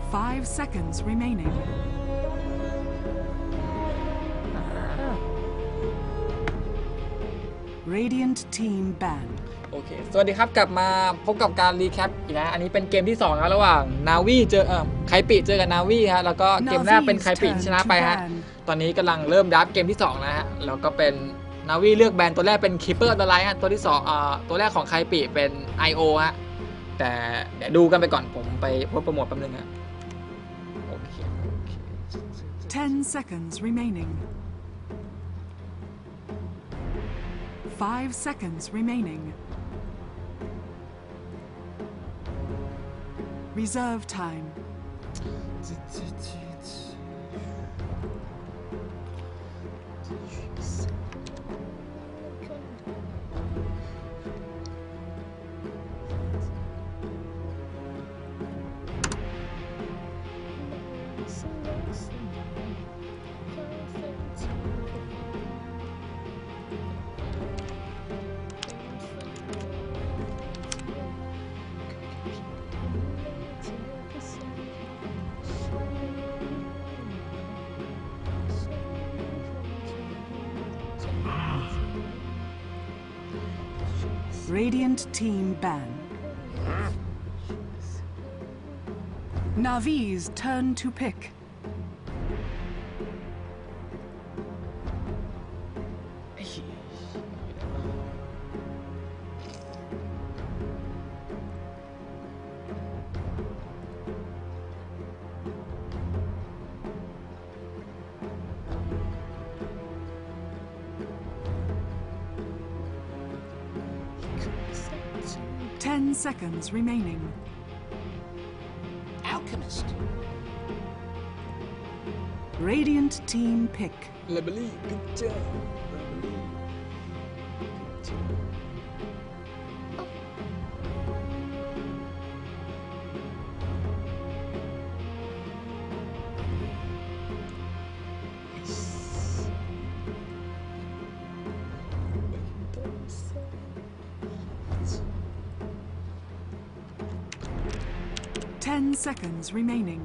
5 seconds remaining. Radiant team ban. โอเคสวัสดีครับกลับมาพบกับการรีแคปอีกแล้วอันนี้เป็นเกมที่2ครับระหว่างนาวีเจอไคปิเจอกับนาวีฮะแล้วก็เกมแรกเป็นไคปิชนะไปฮะตอนนี้กำลังเริ่มดับเกมที่2แล้วฮะแล้วก็เป็นนาวีเลือกแบนตัวแรกเป็นคีเปอร์ตัวไลท์ฮะตัวที่2ตัวแรกของไคปิเป็น IO ฮะแต่เดี๋ยวดูกันไปก่อนผมไปโพสต์โปรโมทแป๊บนึงฮะโอเค 10 seconds remaining. 5 seconds remaining. Reserve time. 'Radiant team ban. Navi's turn to pick. 10 seconds remaining. Alchemist. Radiant team pick. เลเบอรี่พิเจอร์ 10 seconds remaining.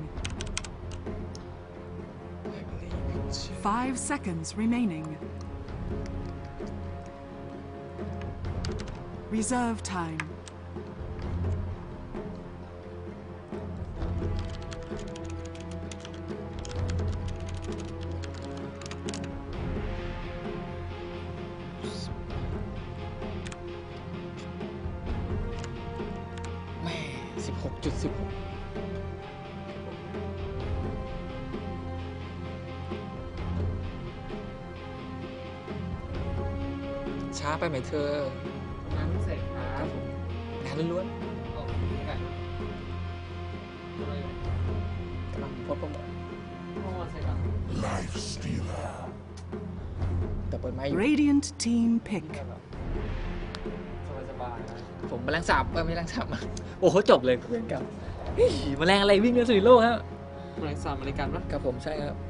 5 seconds remaining. Reserve time. .16 ช้าไปไหมเธอน้ำเสร็จคครัรับบผมงานล้วนโอ้ไม่กันๆกำลังโพสต์โปรโมทโอ้เสร็จแล้ว Life stealer. แต่เปิดไมค์อยู่ Radiant team pick. สบายๆนะผมแมลงสาบไม่แมลงสาบมาโอ้โหจบเลยเพื่อนกับแมลงอะไรวิ่งเร็วสุดในโลกครับเหมือนสามอเมริกันปะครับผมใช่ครับ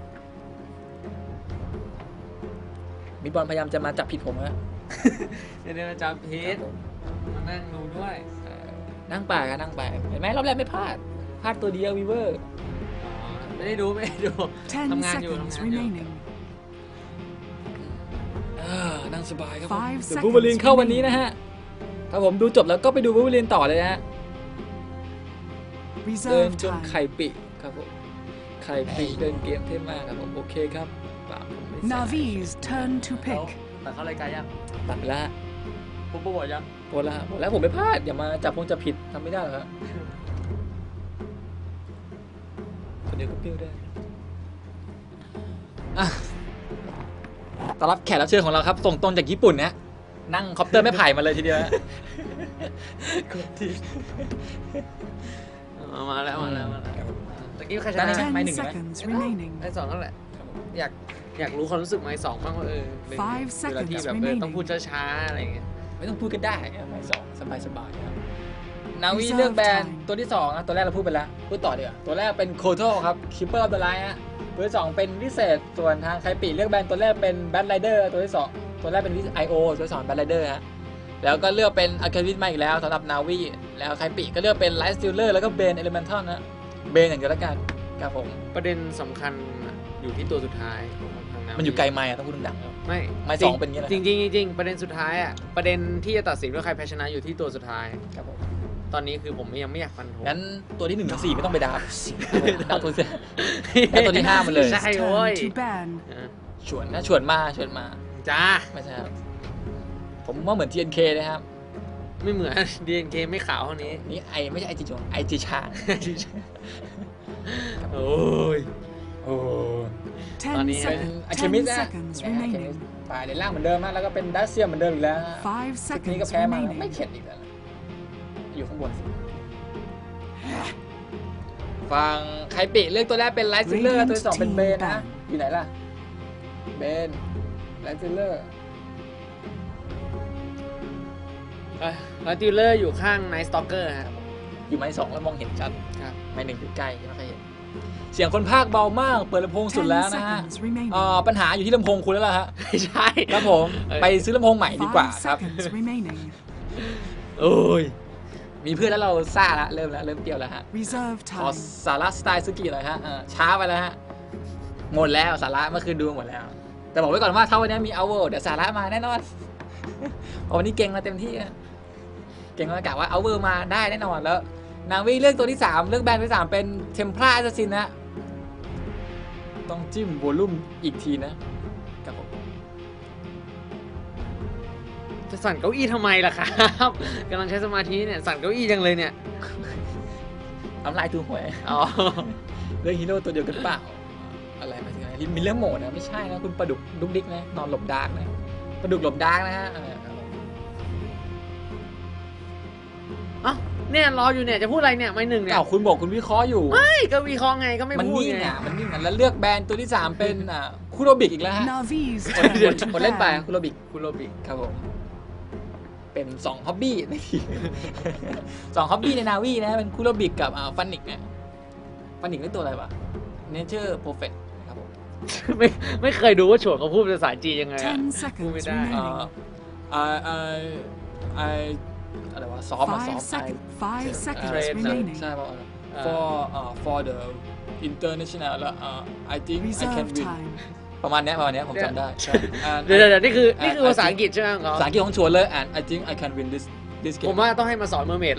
มีบอลพยายามจะมาจับผิดผมฮะเดี๋ยวจะพีทมานั่งดูด้วยนั่งป่าครับนั่งป่าเห็นไหมรอบแรกไม่พลาดตัวเดียววีเวอร์อ๋อไม่ได้ดู 10 ทำงานอยู่ seconds remaining. นั่งสบายครับผม 5 เดี๋ยวบูเบอรีนเข้าวันนี้นะฮะถ้าผมดูจบแล้วก็ไปดูบูเบอรีนต่อเลยนะฮะเดิน Reserve จน time. ไข่ปิครับผมไข่ปิเดินเกมเท่มากครับผมโอเคครับป่าผมไม่ใส่ Navi's turn to แล้ว pick. แต่เข้ารายการยังตัดไปละปุ๊บปุ๊บบอกยังโพสต์แล้วผมไม่พลาดอย่ามาจับจะผิดทำไม่ได้หรอกครับคนเดียวก็เปรี้ยวได้อ่ะต้อนรับแขกรับเชิญของเราครับส่งตรงจากญี่ปุ่นนะนั่งคอปเตอร์ไม่ไผ่มาเลยทีเดียวฮะมาแล้วตะกี้ใครชได้นะไหม 10 หนึ่งไหม seconds remaining. ไอ้สองนั่นแหละอยากรู้ความรู้สึกไม้สองบ้างว่าเป็น 5 เวลาที่ seconds แบบต้อง remaining. พูดช้าๆอะไรอย่างเงี้ยไม่ต้องพูดกันได้ไม่สองสบายครับนาวีเลือกแบรนด์ตัวที่2นะตัวแรกเราพูดไปแล้วพูดต่อเดี๋ยวตัวแรกเป็นโคโทครับคิปเปอร์ออฟเดอะไลน์ฮะตัวที่2เป็นวิเศษส่วนทางไคปิเลือกแบรนด์ตัวแรกเป็นแบทไรเดอร์ตัวที่2ตัวแรกเป็นไอโอตัวที่2แบทไรเดอร์ฮะแล้วก็เลือกเป็นอาร์เควิสมาอีกแล้วสำหรับนาวีแล้วไคปิก็เลือกเป็นไลท์สติลเลอร์แล้วก็เบนเอลิเมนทัลนะเบนอย่างเดียวแล้วกันครับผมประเด็นสำคัญอยู่ที่ตัวสุดท้ายของทางนาวีมันอยู่ไกลไม่ต้องพูดดังๆครับไม่ไม่สองเป็นอย่างนี้แหละจริงๆจริงๆประเด็นสุดท้ายอ่ะประเด็นที่จะตัดสินว่าใครแพ้ชนะอยู่ที่ตัวสุดท้ายครับผมตอนนี้คือผมยังไม่อยากฟันธงงั้นตัวที่1 ถึง 4ไม่ต้องไปดาบเอาตัวที่แล้วตัวที่5มาเลยใช่โว้ย Turn to ban. ชวนนะชวนมาจ้าไม่ใช่ครับผมว่าเหมือน TNK นะครับไม่เหมือน DNK ไม่ขาวเท่านี้นี่ไม่ใช่ไอจีจงไอจีช้างโอ้ยโอ้ 10 Tony, เป็น seconds. อะเคมิส 10 นะ seconds อะเคมิส remaining. ฝ่ายเลนล่างเหมือนเดิมนะแล้วก็เป็นดัซเซียเหมือนเดิมอีกแล้วนะ 5 ชุดนี้ก็ seconds แพ้มาไม่ remaining. เข็ดอีกแล้วนะอยู่ข้างบนสิฟังใครปิเลือกตัวแรกเป็นไลท์ซิลเลอร์ตัวที่สองเป็นเบนนะอยู่ไหนล่ะเบนไลท์ซิลเลอร์แล้วติวเลอร์อยู่ข้างไนท์สตอกเกอร์ฮะอยู่ไม้2แล้วมองเห็นชัดครับไม้1อยู่ใกล้ไม่ค่อยเห็นเสียงคนพากย์เบามากเปิดลำโพงสุดแล้ว 10 นะฮะ seconds remaining. ปัญหาอยู่ที่ลำโพงคุณแล้วล่ะฮะไม่ใช่ครับผมไปซื้อลำโพงใหม่ดีกว่า 5 ครับ seconds remaining. โอ้ยมีเพื่อนแล้วเราซ่าละเริ่มเปรี้ยวแล้วฮะ Reserve ขอ time. สาระสไตล์สุกิหน่อยฮะช้าไปแล้วฮะหมดแล้วสาระเมื่อคืนดูหมดแล้ว แต่บอกไว้ก่อนว่าถ้าวันนี้มีเอาเวอร์เดี๋ยวสาระมาแน่นอน เพราะวันนี้เก่งมาเต็มที่อะเก่งมากะว่าเอาเวอร์มาได้แน่นอนแล้วนาวีเลือกตัวที่3เลือกแบรนด์ที่3เป็นเทมเพลาแอสซินนะต้องจิ้มวอลลุ่มอีกทีนะครับผมจะสั่นเก้าอี้ทำไมล่ะครับกำลังใช้สมาธิเนี่ยสั่นเก้าอี้จังเลยเนี่ยน้ำลายทูหวยอ๋อเรื่องฮีโร่ตัวเดียวกันเปล่าอะไรมาถึงไหนมีเรื่องโหมดนะไม่ใช่นะคุณปลาดุกดุกดิกนะนอนหลบดาร์กนะปลาดุกหลบดาร์กนะฮะอ่ะเนี่ยรออยู่เนี่ยจะพูดอะไรเนี่ยไม่หนึ่งเนี่ยเอ้าคุณบอกคุณวิเคราะห์อยู่ไม่ก็วิเคราะห์ไงก็ไม่มันพูดนิ่งไงอ่ะมันนิ่งอ่ะแล้วเลือกแบรนด์ตัวที่ 3 เป็นคุโรบิกอีกแล้วฮะ Navi's คน turn เล่น to ไป ban. คุโรบิกคุณโรบิครับผมเป็น2ฮ็อบบี้ในที2ฮ็อบบี้ในนาวีนะเป็นคุโรบิกกับฟันนิกนะฟันนิกเป็นตัวอะไรวะเนเจอร์โปรเฟตครับผมไม่เคยดูว่าโฉดเขาพูดภาษาจีนยังไงอะ 10 พูดไม่ seconds ได้ remaining. อะไรวะซ้อม 5 seconds. 5 seconds Train remaining. ใช่ป่ะ for the international I think I can Reserve win time. ประมาณเนี้ยผมจำได้ใช่เดี๋ยวนี่คือภาษาอังกฤษใช่ไหมของเขาภาษาอังกฤษของชวนเลย and I think I can win this ผม game ว่าต้องให้มาสอนเมอร์เมด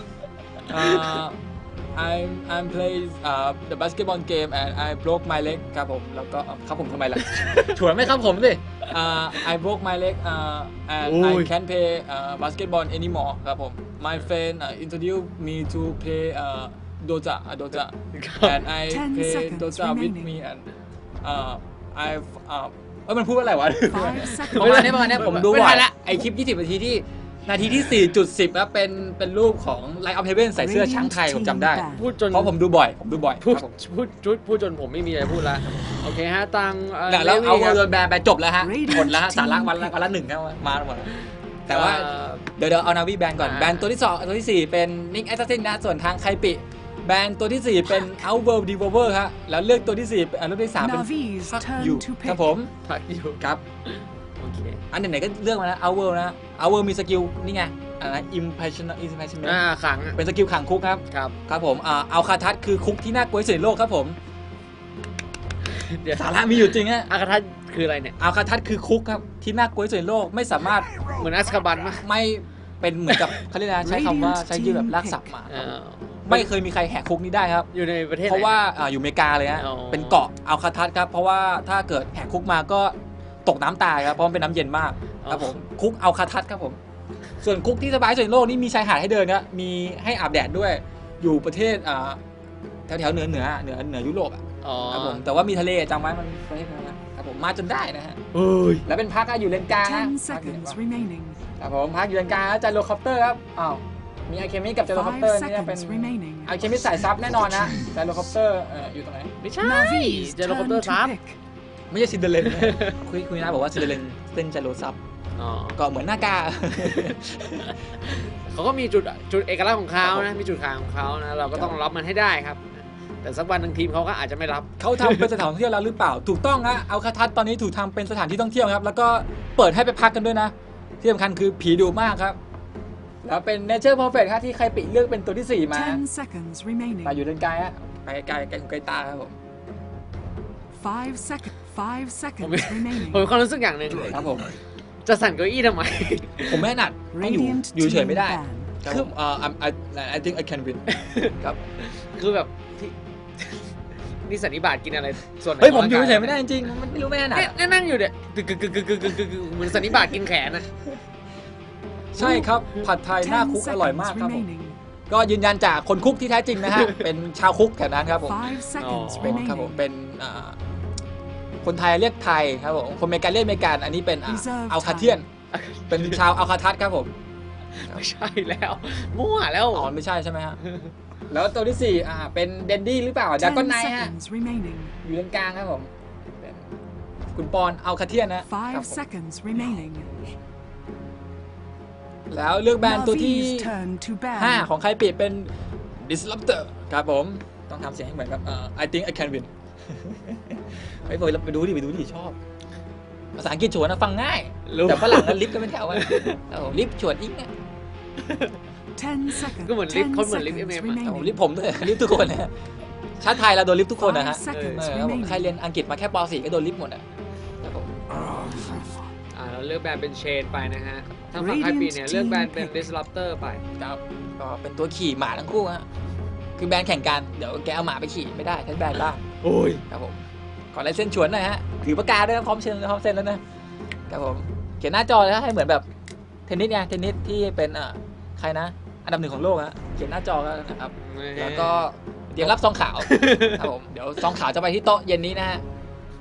I'm play the basketball game and I broke my leg ครับผมแล้วก็ครับผมทำไมล่ะ ชวนไม่ครับผมสิI broke my leg and I can't play basketball anymore ครับผม my friend introduced me to play Dota and I 10 play seconds Dota with remaining. me and I've มันพูดว่าอะไรวะ 5 ประมาณ seconds. นี้ผมดูไม่บ่ทัอยนละไอคลิป20 นาทีที่นาทีที่ 4.10นะเป็นรูปของ Light of Heaven ใส่เสื้อช้างไทยผมจำได้พูดจนเพราะผมดูบ่อยคพูดรับผมพูดจนผมไม่มีอะไรพูดละโอเคฮะตังแล้วเอาครับโดนแบนไปจบแล้วฮะ Radiant หมดแล้วฮะสาระ team วันละหนึ่งครับมาหมดแล้วแต่ว่าเอ่อเดี๋ยวเอานาวีแบนก่อนอ่าแบนตัวที่2ตัวที่ 4 เป็นนิกแอสซัสซินนะส่วนทางไคปิแบนตัวที่ 4 เป็น Outworld Devolver ฮะแล้วเลือกตัวที่4เป็นเลือกที่ 3 เป็น Navi's อยู่ turn to ครับ pick. ผมพักอยู่ครับโอเคอันไหนๆก็เลือกมานะ Outworld นะ Outworld มีสกิลนี่ไงอะไรนะ Impassionate ขังอะเป็นสกิลขังคุกครับครับครับผมอัลคาทัสคือคุกที่น่ากลัวที่สุดในโลกครับผมเดี๋ยวสาระมีอยู่จริงฮะอากาทัศคืออะไรเนี่ยอัลคาทัสคือคุกครับที่น่ากลัวที่สุดในโลกไม่สามารถเหมือนอัสคาบันปะไม่เป็นเหมือนกับ เขาเรียกนะใช้คำว่าใช้ยืดแบบลากศัพท์มาเออไม่เคยมีใครแหกคุกนี้ได้ครับอยู่ในประเทศเพราะไหนว่าอยู่อเมริกาเลยฮะอ๋อเป็นเกาะอัลคาทัสครับเพราะว่าถ้าเกิดแหกคุกมาก็ตกน้ำตายครับเพราะมันเป็นน้ำเย็นมากครับผมคุกอัลคาทัสครับผมส่วนคุกที่สบายที่สุดในโลกนี่มีชายหาดให้เดินครับมีให้อาบแดดด้วยอยู่ประเทศแถวเหนือยุโรปอะอ๋อครับผมแต่ว่ามีทะเลจำไว้มันประเทศนั้นนะครับผมมาจนได้นะฮะเฮ้ยแล้วเป็นพักอยู่เลนกลางนะ 10 seconds remaining. ครับผมพักอยู่เลนกลางแล้วจาโรคอปเตอร์ครับอ้าวมีไอเคมิกับจาโรคอปเตอร์ 5 นี่เป็น seconds remaining. ไอเคมิสายซับแน่นอนนะจาโรคอปเตอร์อยู่ตรงไหนไม่ใช่ Navi's เจอโรคอป turn เตอร์ to ซับ pick. ไม่ใช่ซินเดอเรนนะคุยนะบอกว่าซินเดอเรนเส้นจาโรซับอ๋อก็เหมือนหน้ากาเขาก็มีจุดเอกลักษณ์ของเขานะมีจุดขายของเขานะเราก็ต้องรับมันให้ได้ครับ แต่สักวันหนึ่งทีมเขาก็อาจจะไม่รับเขาทำเป็นสถานท่องเที่ยวแล้วหรือเปล่าถูกต้องฮะเอาคาทัสตอนนี้ถูกทำเป็นสถานที่ท่องเที่ยวครับแล้วก็เปิดให้ไปพักกันด้วยนะที่สำคัญคือผีดุมากครับแล้วเป็น Nature Perfect ครับที่ใครปิเลือกเป็นตัวที่ 4 มา 10 seconds remaining. ไปอยู่เลนกลางฮะโอเคไปไกลไกลหูไกลตาครับผม 5 seconds. 5 seconds ผมมี remaining. ความรู้สึกอย่างหนึ่งครับผมจะสั่นเก้าอี้ทำไมผมไม่ถนัดต้องอยู่ Radiant อยู่เฉย team ไม่ได้ ban. ครับผมI think I can win ครับคือแบบที่นี่สันนิบาตกินอะไรส่วนไหนเฮ้ยผมขงอยู่ร่างกาเฉยไม่ได้จริงๆมันไม่รู้ไม่ถนัดเนี่ยนั่งอยู่เนี่ยกึกกึกกึกกึกกึกกึกกึกเหมือนสันนิบาตกินแขนนะใช่ครับผัดไทยหน้า 10 คุกอร่อยมาก seconds ครับผม remaining. ก็ยืนยันจากคนคุกที่แท้จริงนะฮะ เป็นชาวคุกแถวนั้นครับผม 5 seconds เป็นครับผม remaining. เป็นคนไทยเรียกไทยครับผมคนอเมริกันเรียกอเมริกันอันนี้เป็น Reserve อัลคาเทียน เป็นชาวอัลคาทัสครับผมไม่ใช่แล้วมั่วแล้วอ๋อไม่ใช่ใช่ไหมฮะ แล้วตัวที่สี่เป็นเดนดี้หรือเปล่าดากอน 10 ไนฮะ seconds remaining. อยู่ตรงกลางครับผมเป็นคุณปอนอัลคาเทียนนะครับ 5 ผม seconds remaining. แล้วเลือกแบรนด์ตัวที่ Navi's turn to ban. 5 ของใครปิดเป็น disruptor ครับผม ต้องทำเสียงให้เหมือนกับI think I can win ไปดูดิชอบ ภาษาอังกฤษฉวนนะฟังง่ายรู้แต่ฝรั่งนั้นลิฟต์ก็เป็นแถวอะลิฟต์ฉวนอีกเนี่ย 10 seconds. ก็เหมือนลิฟต์ 10 เขาเหมือนลิฟต์ seconds MM ลิฟ remaining. ต์ผมด้วยลิฟต์ทุกคนนะชาติไทยเราโดนลิฟต์ทุกคนนะฮะ 5 seconds ครับผมใคร remaining. เรียนอังกฤษมาแค่ป .4 ก็โดนลิฟต์หมดอ่ะครับผมเราเลือกแบรนด์เป็นเชนไปนะฮะทางฝั่งไทยปีเนี่ยเลือกแบรนด์เป็น disruptor ไปครับก็เป็นตัวขี่หมาทั้งคู่ฮะคือแบรนด์แข่งกันเดี๋ยวแกเอาหมาไปขี่ไม่ได้ใช้แบรนด์บ้างโอ้ยครับผมขอลายเส้นชวนหน่อยฮะถือปากกาด้วยนะพร้อมเซ็นแล้วนะครับผมเขียนหน้าจอเลยฮะให้เหมือนแบบเทนนิสไงเทนนิสที่เป็นใครนะอันดับ 1ของโลกฮะเขียนหน้าจอกันนะครับแล้วก็เตรียมรับซองขาวครับผมเดี๋ยวซองขาวจะไปที่โต๊ะเย็นนี้นะฮะ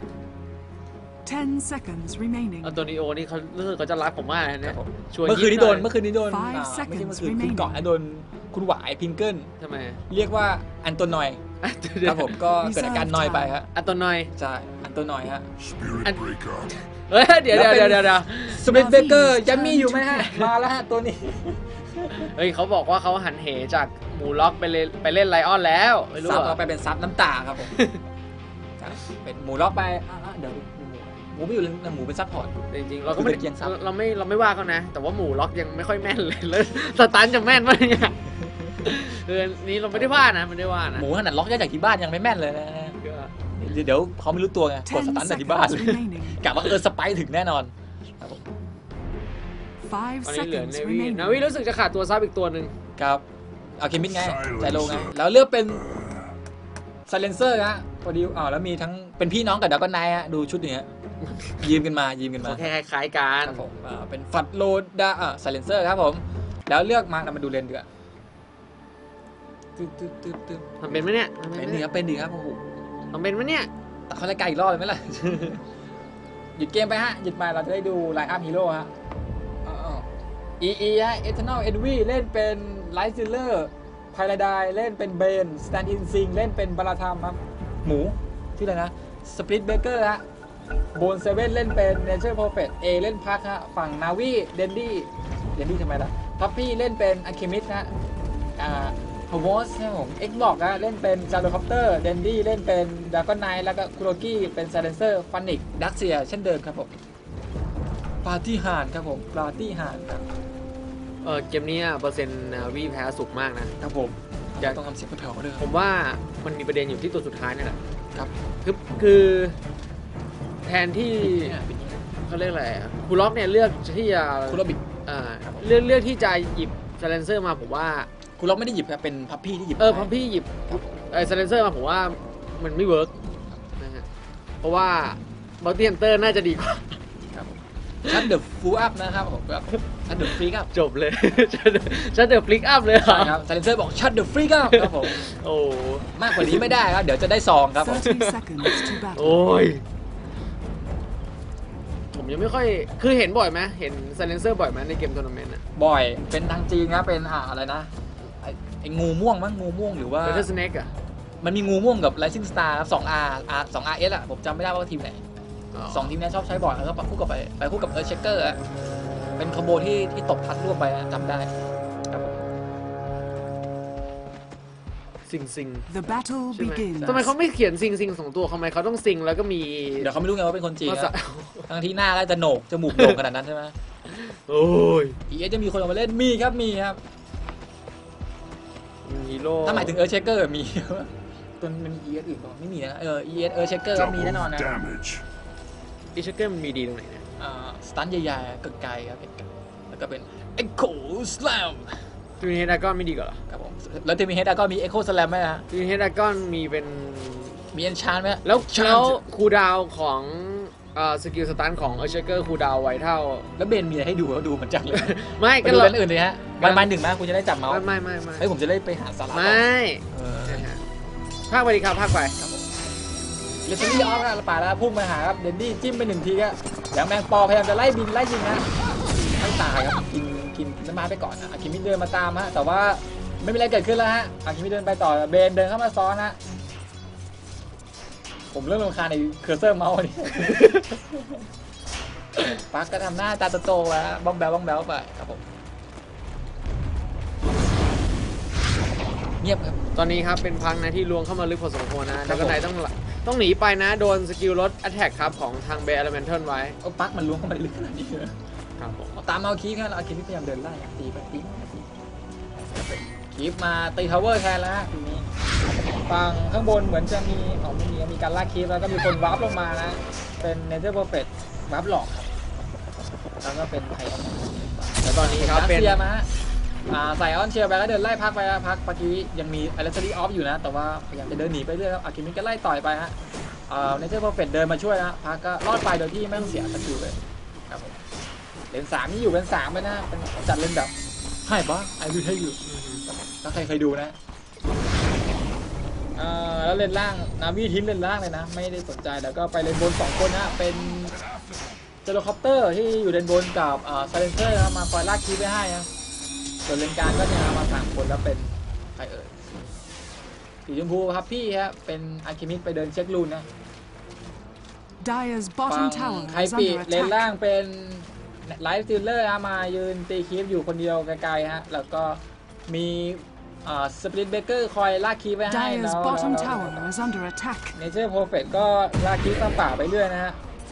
10 seconds remaining. อัลโตนิโอนี่เขารู้สึกเขาจะรักผมมากเลยครัเนี่ยบผมชวนเมื่อคืนนี้โดนยิ้มหเมื่อคืนนี้โดน Five ไม่ใช่เมื่อคืน seconds คืนก่อนนะโดนคุณหวายพิงเกิลทำไมเรียกว่าอันโตนอยครับผมก็เกิดอาการนอยไปฮะอัลโตนอยใช่อันโตนอยฮะ Spirit breaker. เฮ้ยเดี๋ยวสเปนเบเกอร์ยังมีอยู่ไหมฮะมาแล้วฮะตัวนี้เฮ้ยเขาบอกว่าเขาหันเหจากหมูล็อกไปเล่นไลออนแล้วไม่รู้ซับเหรเอาอไปเป็นซับน้ำตาครับผมครับเป็นหมูล็อกไปเดี๋ยวหมูไปอยู่หมูเป็นซับพอร์ตจริงๆเราก็ไม่ได้เกียงซับเราไม่ว่าเขานะ แต่ว่าหมูล็อกยังไม่ค่อยแม่นเลยแล้วสตันจะแม่นไหมเนี่ยนี่เราไม่ได้ว่านะไม่ได้ว่านะหมูขนาดล็อกจากที่บ้านยังไม่แม่นเลยนะก็เดี๋ยวเขาไม่รู้ตัวไงกดสตันจากที่บ้าน seconds remaining. กะว่าสไปถึงแน่นอนครับผม 5 ตอนนี้เหลือ seconds เนวี่ remaining. นาวีรู้สึกจะขาดตัวซับอีกตัวหนึ่งครับเอาเคมิดไงใจโลไงแล้วเลือกเป็นไซเลนเซอร์ฮะพอดีแล้วมีทั้งเป็นพี่น้องกับดากอนไนฮะดูชุดนี้ฮะยืมกันมาเขาแค่คล้ายๆกันครับผมเป็นฟัดโลดาไซเลนเซอร์ครับผมแล้วเลือกมาดูเลนเดือตึ๊บทำเป็นไหมเนี่ยเป็นดีครับเป็นดีครับโอ้โหทำเป็นไหมเนี่ยตัดเข้ารายการอีกรอบเลยไหมล่ะ หยุดเกมไปฮะหยุดไปเราจะได้ดูไลน์อัพฮีโร่ฮะEE ฮะ Eternal Envy เล่นเป็นไลท์ซิลเลอร์พาราไดเล่นเป็นเบนสแตนด์อินซิงเล่นเป็นบาราธามครับหมูชื่ออะไรนะสปริตเบเกอร์ฮะโบนเซเว่นเล่นเป็นเนเจอร์เพอร์เฟกต์เล่นพักฮะฝั่งนาวีเดนดี้ทำไมล่ะพัฟฟี่เล่นเป็นอะเคมิสฮะฮาวอสนะผมเอ็กบอกฮะเล่นเป็นซาโลคอปเตอร์เดนดี้เล่นเป็นดากอนไนแล้วก็คุโรกี้เป็นไซเลนเซอร์ฟันนิกดักเซียเช่นเดิมครับผมปาร์ตี้ฮานครับผมปาร์ตี้ฮานครับเกมนี้เปอร์เซ็นต์นาวีแพ้สุกมากนะครับผมอยากต้องทำเสียงแผ่วๆด้วยผมว่ามันมีประเด็นอยู่ที่ตัวสุดท้ายนี่แหละครับคือแทนที่เขาเรียกอะไรคูล็อกเนี่ยเลือกที่จะคุณโรบิกเลือกที่จะหยิบไซเลนเซอร์มาผมว่าคุณล็อกไม่ได้หยิบครับเป็นพับพี่ที่หยิบพอพี่หยิบไซเลนเซอร์มาผมว่ามันไม่เวิร์กนะฮะเพราะว่าบัลตี้ฮันเตอร์น่าจะดีกว่าชัดเดอะฟูอัพนะครับผมแบบชัดเดอะฟรีอัพจบเลย ชัดเดอร์ฟลิกอัพเลยเหรใช่อครับไซเลนเซอร์บอกชัดเดอะฟรีอัพครับผมโอ้มากกว่านี้ไม่ได้ครับเดี๋ยวจะได้ซองครับผม 30 seconds to battle. โอ้ยผมยังไม่ค่อยคือเห็นบ่อยไหมเห็นไซเลนเซอร์บ่อยไหมในเกมทัวร์นาเมนต์อะบ่อยเป็นทางจีนครับเป็นอะไรนะไอ้งูม่วงมั้งงูม่วงหรือว่าเดอะสเน็กอะมันมีงูม่วงกับ Rising Star ครับ 2RS อ่ะผมจำไม่ได้ว่าทีมไหนสองทีมนี้ชอบใช้บ่อยแล้วก็คู่กับไปคู่กับเชคเกอร์อ่ะเป็นคอมโบที่ตบพัดร่วมไปอะจำได้ครับผมซิง The battle ใช่ไหม begins. ทำไมเขาไม่เขียนซิง2ตัวทำไมเขาต้องซิงแล้วก็มีเดี๋ยวเขาไม่รู้ไงว่าเป็นคนจีนภาษาทั้งที่หน้าก็จะโหนกจมูกโด่งขนาดนั้นใช่ไหมโอ้ยจะมีคนออกมาเล่นมีครับฮีโร่ถ้าหมายถึงเชคเกอร์มีตัวมันมี ES อื่นป่ะไม่มีนะES Cherker ก็มีแน่นอน Double นะ damage. อีเชเกอร์มันมีดีตรงไหนเนี่ยสตันใหญ่ๆไกลๆครับแล้วก็เป็น Echo Slam ทีมเฮดดากอนไม่ดีกว่าเหรอครับผมแล้วทีมเฮดก็มี Echo Slam ไหมนะทีมเฮดดากอนมีเป็นมี Enchant ไหมแล้ว Enchant คูลดาวน์ของสกิลสตันของเชเกอร์คูลดาวน์ไว้เท่าแล้วเบนมีอะไรให้ดูแล้วดูมันจังเลยไม่ไปก็ดูเราเล่นอื่นเลยฮะมันหนึ่งนะคุณจะได้จับเมาส์ไม่เฮ้ยผมจะได้ไปหาสาระไม่เออภาคไปดีครับภาคไปเลสลี่ออฟครับป่าแล้วพุ่งมาหาครับเดนดี้จิ้มไปหนึ่งทีก็อย่างแมงปอพยายามจะไล่บินไล่ยิงนะไม่ตายครับกินน้ำมันไปก่อนนะอากิมิเดินมาตามฮะแต่ว่าไม่มีอะไรเกิดขึ้นแล้วฮะอากิมิเดินไปต่อเบนเดินเข้ามาซ้อนฮะผมเริ่มรำคาญในเคอร์เซอร์เมาส์นี่ ปักก็ทำหน้าตาโตๆแล้วบ้องแบลไปครับผมเงียบครับตอนนี้ครับเป็นพังนะที่ลวงเข้ามาลึกพอสมควรนะแล้วก็นายต้องหนีไปนะโดนสกิลลดแอตแทกครับของทางเบลเลเมนเทิลไว้เอาปักมันล้วงเข้ามาลึกขนาดนี้เลยครับผมตามเอาคีฟแค่เอาคีฟพยายามเดินไล่ตีไปตีคีฟมาตีทาวเวอร์แทนแล้วทีนี้ฝั่งข้างบนเหมือนจะมีไม่มีการลากคีฟแล้วก็มีคนวาร์ปลงมานะเป็นเนเธอร์เพอร์เฟกต์วาร์ปหลอกครับแล้วก็เป็นไทยแล้วตอนนี้ครับเป็นเชียร์มาใส่ออนเชียร์ไปแล้วเดินไล่พักไปพักเมื่อกี้ยังมีอเลสซารีออฟอยู่นะแต่ว่าพยายามจะเดินหนีไปเรื่อยครับอากิมิก็ไล่ต่อยไปฮะเนเธอร์เพอร์เฟกต์เดินมาช่วยนะพักก็รอดไปโดยที่ไม่ต้องเสียสกิลเลยครับผมเลน3นี่อยู่เป็น3ไปนะเป็นจัดเล่นแบบให้ปะไอวิวให้อยู่ถ้าใครเคยดูนะแล้วเลนล่างนาวีทิ้งเลนล่างเลยนะไม่ได้สนใจแล้วก็ไปเลนบน2คนนะเป็นเจโรคอปเตอร์ที่อยู่เลนบนกับไซเลนเซอร์มาคอยลากคีย์ไว้ให้นะส่วนเลนกลางก็จะมา3คนแล้วเป็นใครสีชมพูครับพี่ฮะเป็นอาร์คิมิสไปเดินเช็คลูนนะ Dire's ฝั่ bottom ง tower ไค is ปิ under เลน attack. ล่างเป็นไลฟ์ซิลเลอร์มายืนตีคีฟอยู่คนเดียวไกลๆฮะแล้วก็มีสปริตเบเกอร์คอยลากคีฟไว้ให้ Dire's bottom tower is under attack. เนเจอร์โปรเฟตก็ลากคีฟตามป่าไปเรื่อยนะฮะ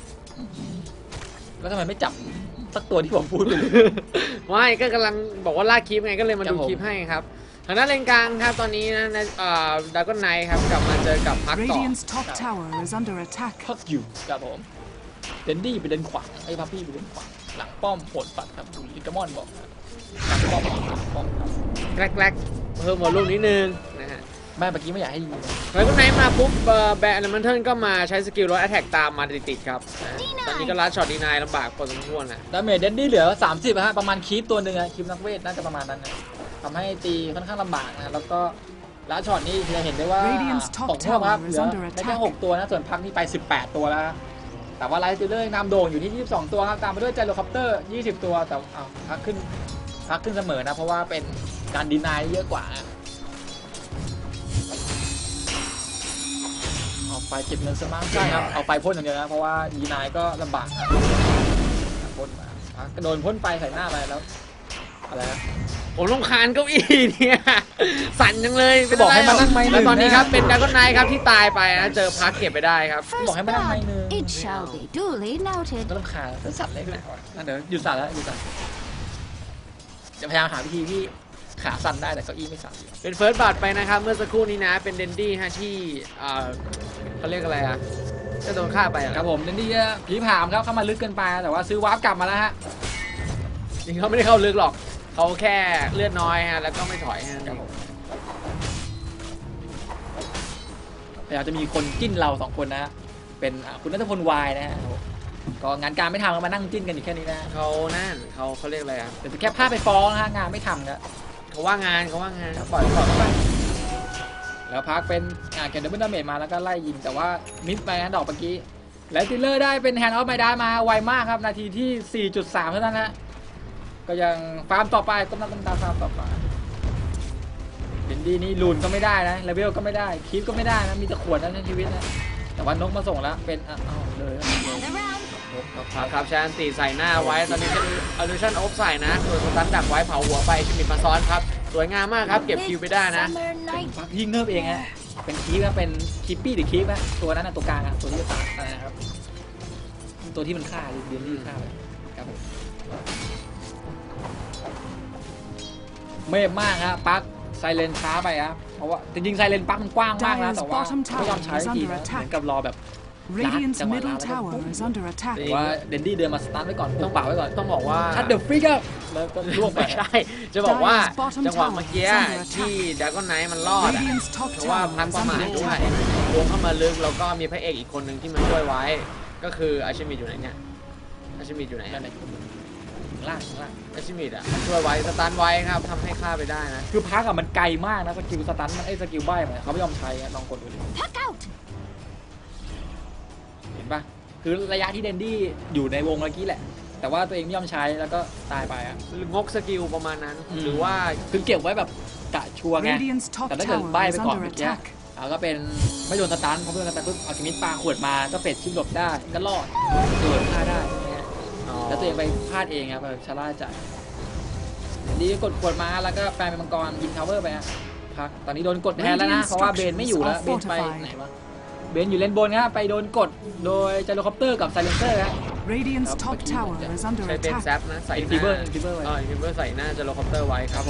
แล้วทำไมไม่จับสักตัวที่ผมพูดไปเลยไม่ก็กำลังบอกว่าลากคลิปไงก็เลยมาครัดูบผมคลิปให้ครับทางด้านเลนกลางครับตอนนี้นะดากอนไนท์ครับกลับมาเจอกับพักต่อ Radiant's top tower is under attack. พักอยู่ครับผมเดนดี้ไปเดินขวางไอ้พัพปี้ไปเดินขวางหลังป้อมโผล่ปัดครับลิกามอนบอกครับหลังป้อมครับแกลกเพิ่มวอลลุ่มนิดนึงนะฮะแม่เมื่อกี้ไม่อยากให้ยิงแล้วก็ไนท์มาปุ๊บแบร์เลเมนเทิลก็มาใช้สกิลลดแอตแทกตามมาติดๆครับตอนนี้ก็ลัดช็อตดีนายลำบากพอสมควรนะดาเมจเดนดี้เหลือ30ฮะประมาณคีปตัวหนึ่งคีปนักเวทน่าจะประมาณนั้นนะทำให้ตีค่อนข้างลำบากนะแล้วก็ลัดช็อตนี้จะเห็นได้ว่า Radiant's top ตกเท่าครับ tower เห is ลือ under ได้แค่ attack. 6ตัวนะส่วนพักนี่ไป18ตัวแล้วแต่ว่าไลท์ซิลเลอร์นำโด่งอยู่ที่22ตัวครับตามไปด้วยไจโรคอปเตอร์20ตัวแต่พักขึ้นเสมอนะเพราะว่าเป็นการดีนายเยอะกว่าเอาไฟเก็บเงินซะมั้งใช่ครับเอาไฟพ่นอย่างเดียวนะเพราะว่าดีนายก็ลำบากนะพ่นมาก็โดนพ่นไฟใส่หน้าไปแล้วอะไรนะผมรำคาญเก้าอี้เนี่ยสั่นจังเลยบอกให้มานั่งไม้หนึ่งแล้วตอนนี้ครับเป็นดากอนไนท์ครับที่ตายไปนะเจอพักเก็บไปได้ครับบอกให้มานั่งไม้หนึ่ง It shall be duly noted. ก็รำคาญแล้วสั่นเลยนะเดี๋ยวหยุดสั่นแล้วหยุดสั่นจะพยายามหาวิธีที่ขาสั่นได้แต่เก้าอี้ไม่สั่นเป็นเฟิร์สบัตไปนะครับเมื่อสักครู่นี้นะเป็นเดนดี้ฮะที่เขาเรียกอะไรอะจะโดนฆ่าไปอะครับผมเดนดี้ผีผามครับเข้ามาลึกเกินไปแต่ว่าซื้อวาร์ปกลับมาแล้วฮะจริงเขาไม่ได้เข้าลึกหรอกเขาแค่เลือดน้อยฮะแล้วก็ไม่ถอยฮะครับผมพยายามจะมีคนจิ้นเรา2คนนะฮะเป็นคุณณัฐพลวายนะฮะก็งานการไม่ทำก็มานั่งจิ้นกันอยู่แค่นี้นะเขานั่นเขาเรียกอะไรอะเป็นแค่ภาพไปฟ้องนะฮะงานไม่ทำครับเขาว่างงานเขาว่างงานปล่อยเข้าไปแล้วพักเป็นเก็บดับเบิลดาเมจมาแล้วก็ไล่ยิงแต่ว่ามิสไปนะดอกเมื่อกี้และซิลเลอร์ได้เป็นแฮนด์ออฟไมด้ามาไวมากครับนาทีที่ 4.3 เท่านั้นนะก็ยังฟาร์มต่อไปก็ต้องตามฟาร์มต่อไปเดนดี้นี่ลูนก็ไม่ได้นะเลเวลก็ไม่ได้คีฟก็ไม่ได้นะมีแต่ขวดนะในชีวิตนะแต่ว่านกมาส่งแล้วเป็นเลยครับชาอันตีใส่หน้าไว้ตอนนี้เป็นอลูชันโอ๊บใส่นะส่วนสตันดักไว้เผาหัวไปชิมิตมาซ้อนครับสวยงามมากครับเก็บคิวไปได้นะ Summer night. พักยิงเนิบเองฮะเป็นคีฟนะเป็นคีปปี้หรือคีฟนะตัวนั้นนะตัวกลางนะตัวที่จะตายนะครับตัวที่มันฆ่าเดียนที่ฆ่าไปครับผมเมฟมากครับปักไซเลนช้าไปครับเพราะว่าจริงๆไซเลนปักมันกว้างมากนะ Dyer's แต่ว่า bottom ไม่ยอม tower ใช้ is ที under นะ attack. เหมือนกับรอแบบ Radiant's จังหวะ middle แล้วก็ tower is under attack. แต่ว่าเดนดี้เดินมาสตาร์ทไว้ก่อนต้องเป่าไว้ก่อนต้องบอกว่าชัดเดอะฟิกอะแล้วก็ล่วงไปไม่ใช่ จะบอกว่า Dyer's bottom จังหวะเมื่อกี้ tower is under attack. ที่ดราก้อนไนท์มันรอดอะ Radiant's top เพราะว่า tower พัก is ประมา under ทด้วย attack. วงเข้ามาลึกแล้วก็มีพระเอกอีกคนหนึ่งที่มาช่วยไว้ ก็คืออาชิมิอยู่ไหนเนี่ยอาชิมิอยู่ไหนนั่นแหละล่างล่างอาชิมิอ่ะมันช่วยไว้สตันไว้ครับทำให้ฆ่าไปได้นะคือพักอะมันไกลมากนะสกิลสตันมันสกิลใบ้มันเขาไม่ยอมใช้อะลองกดดูดิ Pack out. เห็นปะคือระยะที่เดนดี้อยู่ในวงเมื่อกี้แหละ แต่ว่าตัวเองไม่ยอมใช้แล้วก็ตายไปอะงกสกิลประมาณนั้น หรือว่าคือเก็บไว้แบบกะชัวร์ไง Radiant's top แต่ถ้าเกิด tower ใบ้ is ไปก่อน under เมื่อกี้ attack. ก็เป็นไม่โดนสตันเพราะเพื่อนสตันปุ๊บเอาคิมิตปาขวดมาก็เป็ดชิงหลบได้ก็รอดโดนฆ่าได้อย่างเงี้ยแล้วตัวเองไปพลาดเองครับแบบชะล่าใจดีกดขวดมาแล้วก็แปลงเป็นมังกรยิงทาวเวอร์ไปฮะพักตอนนี้โดนกดแทนแล้วนะเพราะว่าเบนไม่อยู่แล้วเบนไปไหนวะเบนอยู่เลนบนฮะไปโดนกดโดยไจโรคอปเตอร์กับไซเลนเซอร์ฮะ Radiant's top tower is under ใช้เป็นแซ attack. ปนะใส่ห Infiber น้า Infiber ไว้อินฟิเบอร์ใส่หน้าจะโลคอปเตอร์ไว้ครับผม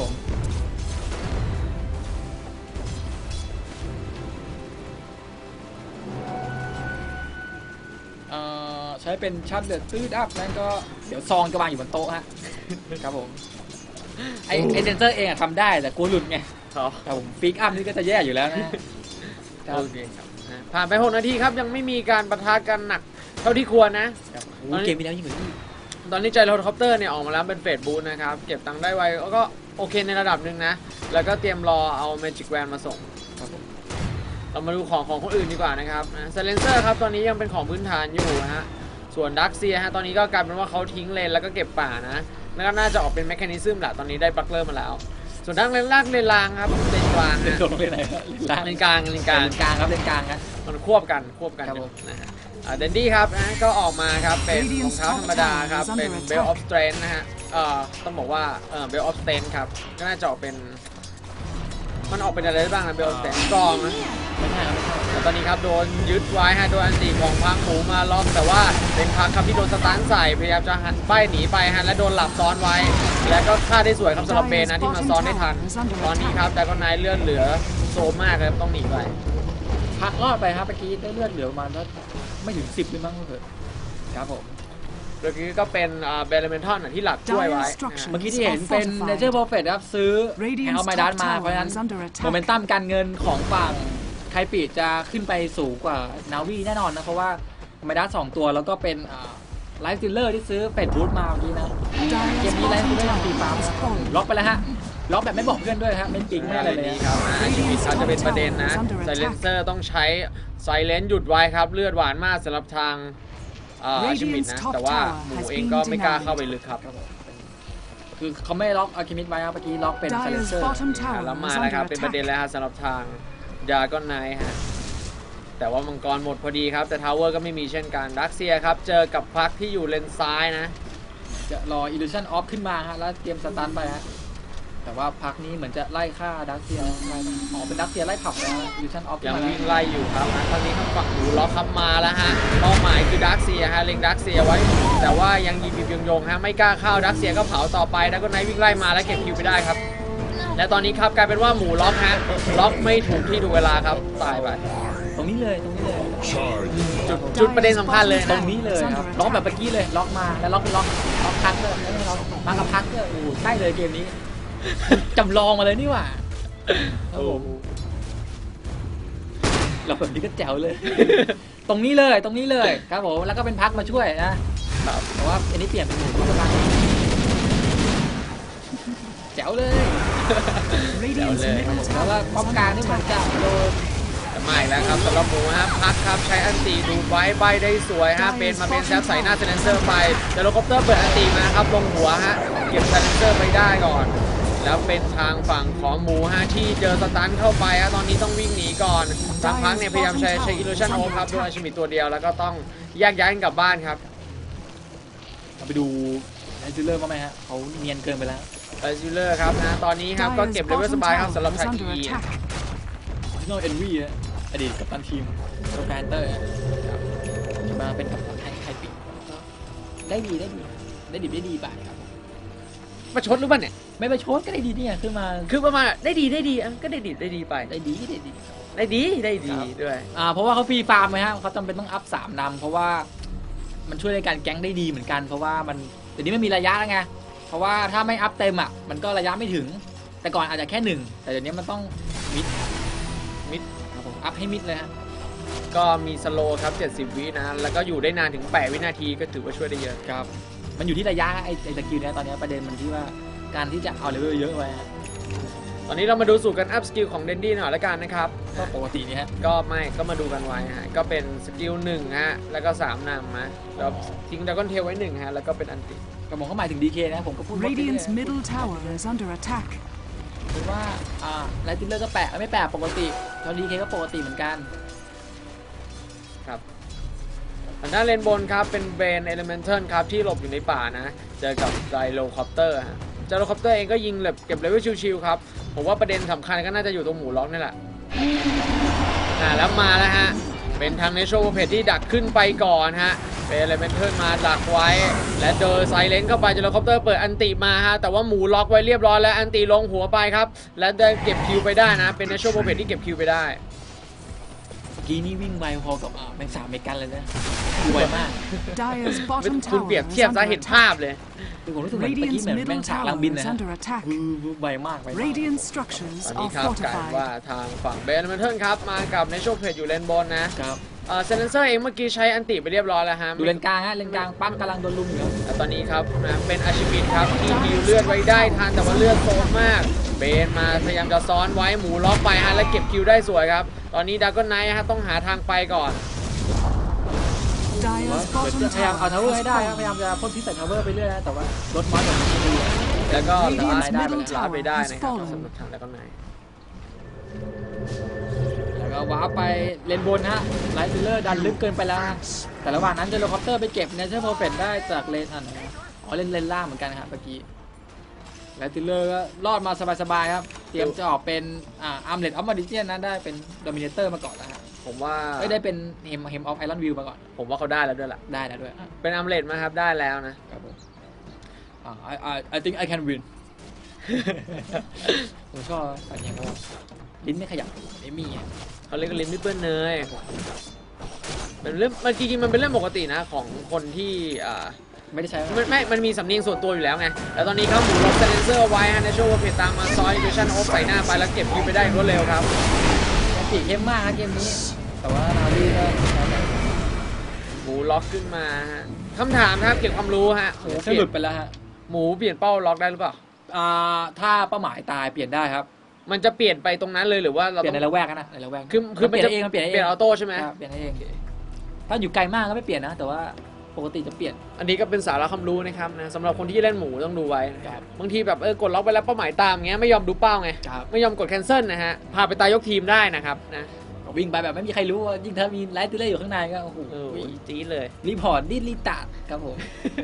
ใช้เป็นชัดเดือดตื้ดอัพนั่นก็เดี๋ยวซองจะวางอยู่บนโต๊ะฮะ ครับผมไอเซนเซอร์เองอะทำได้แต่กลัวหลุดไงครับแต่ผมฟิกอัพนี่ก็จะแย่อยู่แล้วนะโอเคครับผ่านไป6 นาทีครับยังไม่มีการปะทะกันหนักเท่าที่ควรนะเกมไปแล้วยิ่งกว่านี้ตอนนี้ไจโรคอปเตอร์เนี่ยออกมาแล้วเป็นเฟสบูทนะครับเก็บตังค์ได้ไวก็โอเคในระดับหนึ่งนะแล้วก็เตรียมรอเอาเมจิกแวนมาส่งครับผมเรามาดูของคนอื่นดีกว่านะครับไซเลนเซอร์ครับตอนนี้ยังเป็นของพื้นฐานอยู่ฮะส่วนดักเซียฮะตอนนี้ก็กลายเป็นว่าเขาทิ้งเลนแล้วก็เก็บป่านะแล้วก็น่าจะออกเป็นแมคคานิซึมแหละตอนนี้ได้บัคเลอร์มาแล้ว ส่วนด้านเลนล่างเลนล่างครับเลนกลางเล่นฮะตรงเลยไหนล่างเลนกลางเลนกลางกลางครับเล่นกลางครับมันควบกันครับผมนะฮะเดนดี้ครับนะก็ออกมาครับเป็นรองเท้าธรรมดาครับเป็นเบลออฟสเตรนนะฮะต้องบอกว่าเบลออฟสเตรนครับก็น่าจะออกเป็นมันออกเป็นอะไรได้บ้างนะเบลออฟสเตรนกองนะไม่ใช่ครับไม่ใช่แต่ตอนนี้ครับโดนยึดไว้ฮะโดนอันตีของพังหมูมาล็อกแต่ว่าเป็นพักครับที่โดนสตันใส่พยายามจะหันป้ายหนีไปฮะและโดนหลับซ้อนไว้ แล้วก็ฆ่าได้สวยครับสำหรับเบนนะที่มาซ้อนได้ทันตอนนี้ครับแต่ก็นายเลื่อนเหลือโซมมากเลยต้องหนีไปพักรอดไปครับเมื่อกี้ได้เลือดเหลือประมาณไม่ถึง10เลยมั้งเถอะครับผมเมื่อกี้ก็เป็นเบลเลเมนทอนที่หลักช่วยไว้เมื่อกี้ที่เห็นเป็นเนเจอร์โปรเฟตครับซื้อแฮงเอาไมดัสมาเพราะฉะนั้นโมเมนตัมการเงินของฝั่งไคปิจะขึ้นไปสูงกว่านาวีแน่นอนนะเพราะว่าไมดัส2ตัวแล้วก็เป็นไลฟ์ซิลเลอร์ที่ซื้อเป็ดบูทมาเมื่อกี้นะเกม Dyer's นี้ไลฟ์ bottom ซิลเลอร์ tower ตีฟาร์ม is falling. ล็อกไปแล้วฮะล็อกแบบไม่บอกเพื่อนด้วยฮะไม่จริงไม่อะไรเลยนี่นะครับชีวิตเขาจะเป็นประเด็นนะไซเลนเซอร์ต้องใช้ไซเลนหยุดไว้ครับเลือดหวานมากสำหรับทางอาชิมิตนะแต่ว่าหมูเองก็ไม่กล้าเข้าไปลึกครับคือเขาไม่ล็อกอาร์คิมิดไว้ครับเมื่อกี้ล็อกเป็นไซเลน Dyer's เซอร์ bottom tower แล้วมา is แล้วครับ under เป็นประเด็น attack. แล้วฮะสำหรับทางดราก้อนไนท์ฮะแต่ว่ามังกรหมดพอดีครับแต่ทาวเวอร์ก็ไม่มีเช่นกันดักเซียครับเจอกับพักที่อยู่เลนซ้ายนะจะรอ Illusion Off ขึ้นมาฮะแล้วเตรียมสตันไปฮะแต่ว่าพักนี้เหมือนจะไล่ฆ่าดักเซียไล่อ๋อเป็นดักเซียไล่ขับแล้ว Illusion Off ขึ้ยันงมาแล้ววิ่งไล่อยู่ครับตอนนี้ทางฝั่งหมูล็อกครับมาแล้วฮะเป้าหมายคือดักเซียฮะเล็งดักเซียไว้แต่ว่ายังยิงยงฮะไม่กล้าเข้าดักเซียก็เผาต่อไปดักก้อนไนท์วิ่งไล่มาแล้วเก็บคิวไปได้ครับและตอนนี้ครับกลายเป็นว่าหมูล็อกฮะล็อกไม่ถูกที่ถูกเวลาครับตายไปตรงนี้เลยตรงนี้เลย Charge. จุดประเด็นสำคัญเลยตรนะงนี้เลยครับล็อกแบบเมื่อกี้เลยล็อกมาแล้วล็อกเป็นล็อกพักเลยไม่ใช่ล็อกมากับพักเลยโอ้ใช่เลยเกมนี้ จำลองมาเลยนี่หว่าครับผมเราแบบนี้ก็แจ๋วเลย ตรงนี้เลยตรงนี้เลยครับผมแล้วก็เป็นพักมาช่วยนะแต่ว่าอันนี้เปลี่ยนเป็นหมูที่พักแจ๋วเลย Radiant's middle แล้วก็ tower ป้อม is กลาง under นี่เหมือน attack. จะโดนแต่ไม่แล้วครับสำหรับหมูฮะพักครับใช้อันตีดูไว้ใบได้สวยฮะเป็นมาเป็นแซฟใส่หน้าเซเลนเซอร์ไปเดโลคอปเตอร์เปิดอันตีมาครับลงหัวฮะเก็บเซเลนเซอร์ไปได้ก่อน แล้วเป็นทางฝั่งของหมูฮะที่เจอสตันเข้าไปฮะตอนนี้ต้องวิ่งหนีก่อนทางพักเนี่ยพยายามใช้อิลูชันโอครับด้วยอาชิมิตัวเดียวแล้วก็ต้องแยกย้ายกันกลับบ้านครับเราไปดูไอซิลเลอร์มาไหมฮะเขาเนียนเกินไปแล้วไอซิลเลอร์ครับนะตอนนี้ครับก็ Dyer's เก็บเลเวล bottom สบายครับ tower สำหรับ is ทา under กี attack. ที่โนเอ็นวีอดีตกัปตันทีมโรแพนเตอร์จะมาเป็นกัปตันไทยปีได้ดีไปครับมาชดหรือเปล่าเนี่ยไม่ไปโชดก็ได้ดีเนี่ยขึ้นมาคือประมาณได้ดีอ่ะก็ได้ดีไปได้ดีด้วยเพราะว่าเขาฟรีฟาร์มไหมฮะเขาจำเป็นต้องอัพ3นำเพราะว่ามันช่วยในการแก๊งได้ดีเหมือนกันเพราะว่ามันเดี๋ยวนี้ไม่มีระยะแล้วไงเพราะว่าถ้าไม่อัพเต็มอ่ะมันก็ระยะไม่ถึงแต่ก่อนอาจจะแค่1แต่เดี๋ยวนี้มันต้องมิดครับผมอัพให้มิดเลยฮะก็มีสโลครับ70 วินะแล้วก็อยู่ได้นานถึง8 วินาทีก็ถือว่าช่วยได้เยอะครับมันอยู่ที่ระยะไอ้สกิลเนี้ยตอนนี้ประเด็นมันที่ว่าการที่จะเอาเลเวลเยอะไว้ฮะตอนนี้เรามาดูสูตรการอัพสกิลของเดนดี้หน่อยละกันนะครับก็ปกตินี่ฮะก็มาดูกันไว้ฮะก็เป็นสกิล1ฮะแล้วก็3นำนะแล้วทิ้งดราก้อนเทลไว้1ฮะแล้วก็เป็นอันติกระบอกเขาหมายถึง DK นะผมก็พูดว่า Radiant's middle tower is under attack. คือว่าไลติเลอร์ก็แปะไม่แปะปกติตอน DK ก็ปกติเหมือนกันครับทางด้านเลนบนครับเป็นเบนเอเลเมนเทิลครับที่หลบอยู่ในป่านะเจอกับไดโลคอปเตอร์ฮะไดโลคอปเตอร์เองก็ยิงเก็บเลเวลชิวๆครับผมว่าประเด็นสำคัญก็น่าจะอยู่ตรงหมูล็อกนี่แหละแล้วมาแล้วฮะเป็นทางเนโชว์เพจที่ดักขึ้นไปก่อนฮะเป็นเอเลเมนเทิลมาดักไว้และเจอไซเลนเข้าไปไดโลคอปเตอร์เปิดอันติมาฮะแต่ว่าหมูล็อกไว้เรียบร้อยแล้วอันติลงหัวไปครับและได้เก็บคิวไปได้นะเป็นเนโชว์เพจที่เก็บคิวไปได้กี้นี่วิ่งไวพอกับแมงสาบเมกันเลยนะไวมาก Dire's คุณ bottom เปรียบ tower เทียบ is ซะ under เห็น attack. ภาพเลยคือผมรู้สึกเหมือนเมื่อกี้ Radiant's เหมือนแม middle งสาบลัง tower บินนะ is ฮะ under attack. ไวมาก Radiant structures ตอนนี้ are ครับกลายเป็นว่า fortified. ทางฝั่งเบนเมนเทิลครับมากับในช่วงเพจอยู่เลนบนนะครับเซนเซอร์เองเมื่อกี้ใช้อันติไปเรียบร้อยแล้วฮะดูเลนกลางฮะเลนกลางปั๊กกำลังโดนลุมอยู่แต่ตอนนี้ครับนะเป็นอาชิมินครับที่ฮิวเลือดไว้ได้ทันแต่ว่าเลือดโซมมากเบนมาพยายามจะซ้อนไว้หมูล็อกไปฮะและเก็บคิวได้สวยครับตอนนี้ดากอนไนท์ฮะต้องหาทางไปก่อน Dire's พ bottom ยายามเอา tower ทาวเวอร์ให้ has ได้พยายาม fallen. จะพ่นพิษใส่ทาวเวอร์ไปเรื่อยนะแต่ว่ารถมอสแบบนี้ดีแล้วก็ Radiant's ได้ middle ลาไปได้ tower นะครับ has fallen. สำหรับทางดากอนไนท์แล้วก็ว้าไปเลนบนฮะไลท์ซิลเลอร์ดันลึกเกินไปแล้วฮะแต่ระหว่างนั้นเจอโลคอปเตอร์ไปเก็บเนเธอร์โปรเฟตได้จากเลนเลนล่างเหมือนกันครับเมื่อกี้ไลท์ซิลเลอร์ก็รอดมาสบายๆครับเตรียมจะออกเป็นอาร์มเลดออฟมาดิเจียนนะได้เป็นโดมิเนเตอร์มาก่อนแล้วฮะผมว่าได้เป็นเฮมออฟไอรอนวิวมาก่อนผมว่าเขาได้แล้วด้วยล่ะได้แล้วด้วยเป็นอัมเลดมาครับได้แล้วนะครับผมI think I can win ผมชอบแบบนี้ว่าลิ้นไม่ขยับเอมี่เขาเรียกลิ้นไม่เปื้อนเนยเป็นเรื่องมันจริงๆมันเป็นเรื่องปกตินะของคนที่ไม่ได้ใช้มันมีสำเนียงส่วนตัวอยู่แล้วไงแล้วตอนนี้เขาหมุนล็อกเซนเซอร์ไว้ฮะในช่วงว่าเพจตามมาซอยดิชั่นโอฟใส่หน้าไปแล้วเก็บคิวไปได้รวดเร็วครับสีเข้มมากนะเกมนี้แต่ว่านาวีก็หมูล็อกขึ้นมาฮะคำถามครับเก็บความรู้ฮะหลุดไปแล้วฮะหมูเปลี่ยนเป้าล็อกได้หรือเปล่าถ้าเป้าหมายตายเปลี่ยนได้ครับมันจะเปลี่ยนไปตรงนั้นเลยหรือว่าเราเปลี่ยต้นองในละแวกนะในละแวกคือมันเปลี่ยจะนเองมันเปลี่ยนเองเปลี่ยนออโต้ใช่ไหมเปลี่ยนเองถ้าอยู่ไกลมากก็ไม่เปลี่ยนนะแต่ว่าปกติจะเปลี่ยนอันนี้ก็เป็นสาระความรู้นะครับนะสำหรับคนที่เล่นหมูต้องดูไว้นะครับบางทีแบบกดล็อกไปแล้วเป้าหมายตามเงี้ยไม่ยอมดูเป้าไงครับไม่ยอมกดแคนเซิลนะฮะพาไปตายยกทีมได้นะครับนะวิ่งไปแบบไม่มีใครรู้ยิ่งถ้ามีไลท์ติเลอร์อยู่ข้างในก็โอ้โหจี๊ดเลยรีพอร์ตรีตาดครับผม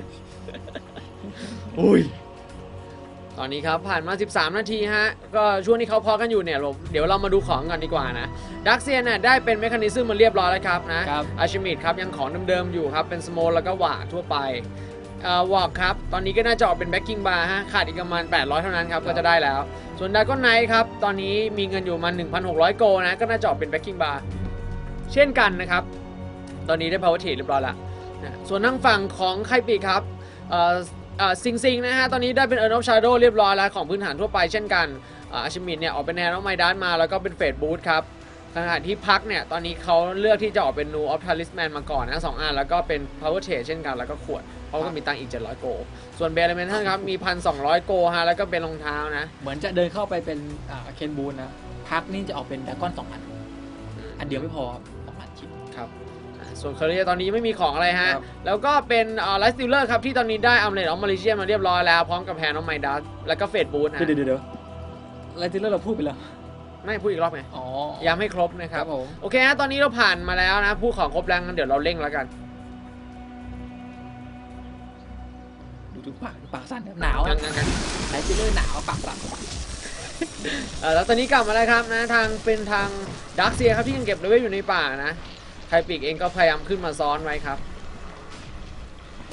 อุ้ยตอนนี้ครับผ่านมา13นาทีฮะก็ช่วงที่เขาพอกันอยู่เนี่ยเดี๋ยวเรามาดูของกันดีกว่านะดักเซียนเนี่ยได้เป็นเมคานิซึมมาเรียบร้อยแล้วครับนะอาชิมิดครับยังของเดิมๆอยู่ครับเป็นสโมลแล้วก็หวาทั่วไปวอล์กครับตอนนี้ก็น่าจะออกเป็นแบ็กกิ้งบาร์ฮะขาดอีกประมาณ800เท่านั้นครับก็จะได้แล้วส่วนดากอนไนท์ครับตอนนี้มีเงินอยู่มา 1,600 โกนะก็น่าจะออกเป็นแบ็กกิ้งบาร์เช่นกันนะครับตอนนี้ได้ power trade เรียบร้อยแล้วนะส่วนทางฝั่งของไคปีครับซิงนะฮะตอนนี้ได้เป็นเอิร์นออฟชาโดว์เรียบร้อยแล้วของพื้นฐานทั่วไปเช่นกันอาชิมินเนี่ยออกเป็นแนวน้องไมดัสมาแล้วก็เป็นเฟดบูทครับขณะที่พักเนี่ยตอนนี้เขาเลือกที่จะออกเป็นนูออฟทาริสแมนมาก่อนนะ2 อันแล้วก็เป็น power trade เช่นกันแล้วก็ขวดเขาก็มีตังค์อีก700โกส่วนเบลเมนทันครับมี 1,200 โกฮะแล้วก็เป็นรองเท้านะเหมือนจะเดินเข้าไปเป็นเคนบูนนะพักนี่จะออกเป็นดากอน2 อันเดียวไม่พอ2 อันชิ้นครับส่วนเคอร์เรียตอนนี้ไม่มีของอะไรฮะแล้วก็เป็นไลท์สติลเลอร์ครับที่ตอนนี้ได้อัมเลดออฟมาเลเซียมาเรียบร้อยแล้วพร้อมกับแพนน้องไมดัสแล้วก็เฟดบูทนะเดี๋ยวไลท์ติเลอร์เราพูดไปแล้วไม่พูดอีกรอบไงย้ำให้ครบนะครับโอเคฮะตอนนี้เราผ่านมาแล้วนะพูดของครบแล้วงั้นเดี๋ยวเราเร่งแล้วกันดูปากสั่นหนาวไลท์ติเลอร์หนาวปากสั่นแล้วตอนนี้กลับมาแล้วครับนะเป็นทางดักเซียครับที่ยังเก็บเลเวลอยู่ในป่านะไคปิกเองก็พยายามขึ้นมาซ้อนไว้ครับ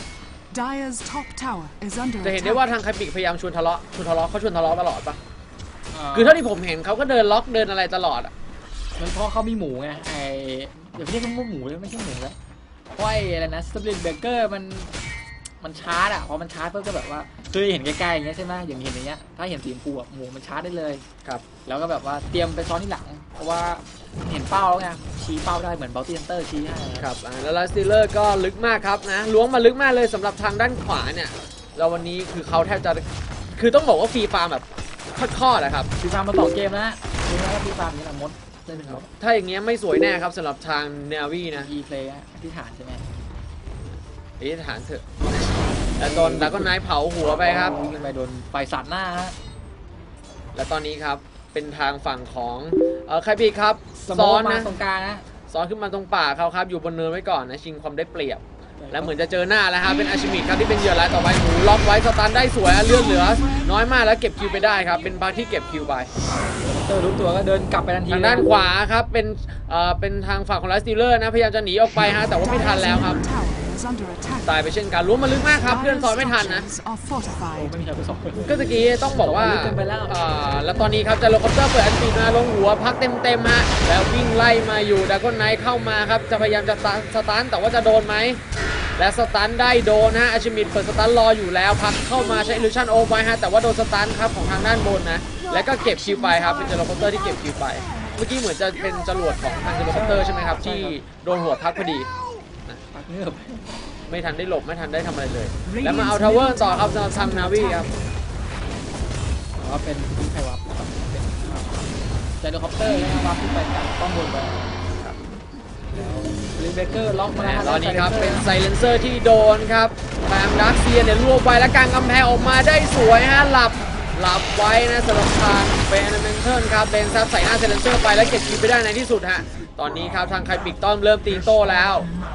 Dire's top tower is under จะเห็นได้ว่า attack. ทางไคปิกพยายามชวนทะเลาะเขาชวนทะเลาะตลอดปะคือเท่าที่ผมเห็นเขาก็เดินล็อกเดินอะไรตลอดอ่ะมันเพราะเขามีหมูไงเดี๋ยวเรียกว่าหมูเลยไม่ใช่หมูแล้วเพราะไอ้อะไรนะสตรีทเบเกอร์มันชาร์จอ่ะพอมันชาร์จเพื่อก็แบบว่าคือเห็นใกล้ๆอย่างเงี้ยใช่ไหมอย่างเห็นอย่างเงี้ยถ้าเห็นสีชมพูหมูมันชาร์จได้เลยครับแล้วก็แบบว่าเตรียมไปซ้อนที่หลังเพราะว่าเห็นเป้าแล้วไงชี้เป้าได้เหมือนบัลตี้ฮันเตอร์ชี้ให้ครับแล้วลาสติเลอร์ก็ลึกมากครับนะล้วงมาลึกมากเลยสำหรับทางด้านขวาเนี่ยแล้ววันนี้คือเขาแทบจะคือต้องบอกว่าฟรีฟาร์มแบบคอดๆนะครับฟีฟาร์มมาต่อเกมนะดูนะว่าฟีฟาร์มนี้นะมดได้เป็นแบบถ้าอย่างเงี้ยไม่สวยแน่ครับสำหรับทางเนวี่นะอีเพลย์อธิษฐานใช่ไหมอธิษฐานเถอะแต่โดนแล้วก็นายเผาหัวไปครับวิ่งกันไปโดนไฟสัตว์หน้าฮะและตอนนี้ครับเป็นทางฝั่งของใครปีกครับซ้ซ้ออน นมานะตรงกลางนะซ้อนขึ้นมาตรงป่าเขาครับอยู่บนเนินไว้ก่อนนะชิงความได้เปรียบ แล้วเหมือนจะเจอหน้าแล้วฮะเป็นอาชิมิครับที่เป็นเหยื่อรายต่อไปหมูล็อกไว้สตันได้สวยเลือดเหลือน้อยมากแล้วเก็บคิวไปได้ครับเป็นพักที่เก็บคิวไปเตอร์รู้ตัวก็เดินกลับไปทันทีทางด้านขวาครับเป็นทางฝั่งของลาสติเลอร์นะพยายามจะหนีออกไปฮะแต่ว่าไม่ทันแล้วครับ Dire's middle tower is under attack. ตายไปเช่นกันล้วงมาลึกมากครับเพื่อน Dire's ซ้อนไม่ทันนะ structures are fortified. ไม่มีใครไปสองคนก็ตะกี้ต้องบอกว่าลึกเกินไปแล้วแล้วตอนนี้ครับจะโลคอปเตอร์เปิดอันตีมาลงหัวพักเต็มฮะแล้ววิ่งไล่มาอยู่ดราก้อนไนท์เข้ามาครับจะพยายามจะสตันแต่ว่าจะโดนไหมและสตันได้โดนฮะอาชิมิดเปิดสตันรออยู่แล้วพักเข้ามาใช้อิลูชันโอไว้ฮะแต่ว่าโดนสตันครับของทางด้านบนนะแล้วก็เก็บคิวไปครับเป็นเจโลคอปเตอร์ที่เก็บคิวไปเมื่อกี้เหมือนจะเป็นจรวดของทางเจโลคอปเตอร์ใช่ไหมครับที่โดนหัวพักพอดีปักเงือบไม่ทันได้หลบไม่ทันได้ทำอะไรเลย แล้วมาเอาทาวเวอร์ต่อครับสำหรับทางนาวีครับว่าเป็นที่ใครวับเป็นเจโลคอปเตอร์นะครับวับที่ไปกับป้อมบนไปครับแล้วลิเบเกอร์ล็อกมาตอนนี้ครับเป็นไซเลนเซอร์ที่โดนครับทางดักเซียเนี่ยรวบไว้และกางกำแพงออกมาได้สวยฮะหลับไว้นะสำหรับทางเบนเมนเทิลครับเบนซับใส่หน้าไซเลนเซอร์ไปแล้วเก็บคิวไปได้ในที่สุดฮะตอนนี้ครับทางไคปิกต้อมเริ่มตีโต้แล้ว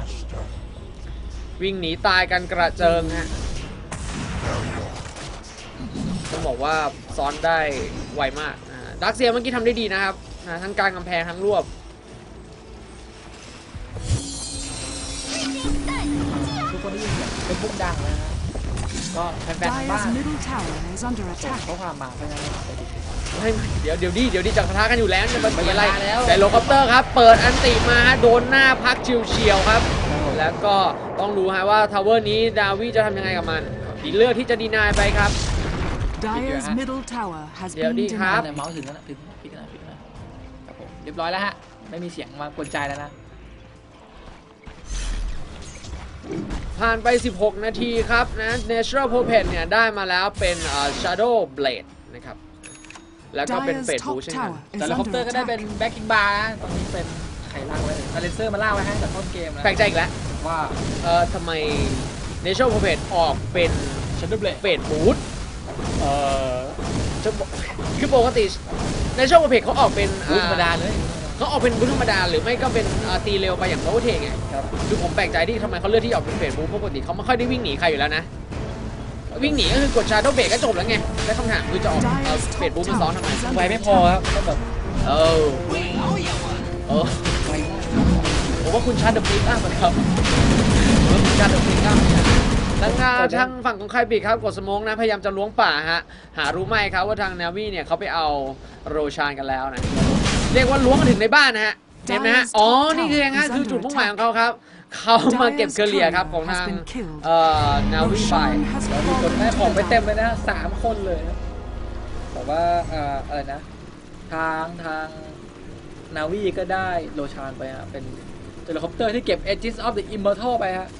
วิ่งหนีตายกันกระเจิงฮะต้องบอกว่าซ้อนได้ไวมากดักเซียเมื่อกี้ทำได้ดีนะครับทั้งการกำแพงทั้งรวบทุกคนได้ยินเสียงเป็นปุ๊บดังนะฮะก็แฟนๆทางบ้าน Dire's middle tower is under ส่ง attack. ข้อความมาเพราะฉะนั้นไปดิเดี๋ยวดีจะกระทะกันอยู่แล้วจะมันมีอะไรมันมาแล้วแต่โลคอปเตอร์ครับเปิดอันติมาฮะโดนหน้าพักเฉียวๆครับ แล้วก็ต้องรู้ฮะว่าทาวเวอร์นี้ดาวิจะทำยังไงกับมันดีเลือกที่จะดีนายไปครับ Dire's middle tower has ดี๋ยว been ดีครับ denied. เมาส์ถึงแล้วนะถึงพิกนะครับผมเรียบร้อยแล้วฮะไม่มีเสียงมากวนใจแล้วนะผ่านไป 16 นาทีครับนะ Natural Prophet เนี่ยได้มาแล้วเป็น Shadow Blade นะครับแล้วก็เป็น Dire's เฟดบู top เช่นกัน tower แต่ is ละคอปเตอ under ร์ก็ได้เป็น attack. แบ็คกิ้งบาร์นะตอนนี้เป็นไข่ล่างไว้เลยซาเลนเซอร์มาล่าไว้ให้จากต้นเกมนะแปลกใจอีกแล้วว่าทำไม Natural Prophet ออกเป็นชันเดอร์เบลดเฟดบูทจะบอกคือปกติ Natural Prophet เขาออกเป็นบูธธรรมดาเลยเขาออกเป็นบูธธรรมดาหรือไม่ก็เป็นตีเร็วไปอย่างโอเวอร์เทคไงครับคือผมแปลกใจที่ทำไมเขาเลือกที่ออกเป็นเฟดบูธปกติเขาไม่ค่อยได้วิ่งหนีใครอยู่แล้วนะวิ่งหนีก็คือกดชาร์โดเบรกก็จบแล้วไงและคำถามคือจะออกเฟดบูธมาซ้อนทำไมไวไม่พอครับก็แบบเออผมว่าคุณชาร์ดเดอะพลิกอัพนะครับคุณชาร์ดเดอะพลิกอัพทางฝั่งของใครปีกครับกดสโมองนะพยายามจะล้วงป่าฮะหารู้ไหมครับว่าทางนาวีเนี่ยเขาไปเอาโรชานกันแล้วนะเรียกว่าล้วงมาถึงในบ้านนะฮะเห็นไหมฮะอ๋อนี่คือยังไงคือจุดมุ่งหมายของเขาครับเขามาเก็บเคอรี่ครับของทางนาวีไป Roshan has มีคน fallen ได้ to ของ the ไปเต็ม dark. เลยนะ3 คนเลยนะแต่ว่าอะไรนะทางนาวีก็ได้โลชานไปฮะเป็นเฮลิคอปเตอร์ที่เก็บ Aegis of the Immortal ไปฮะ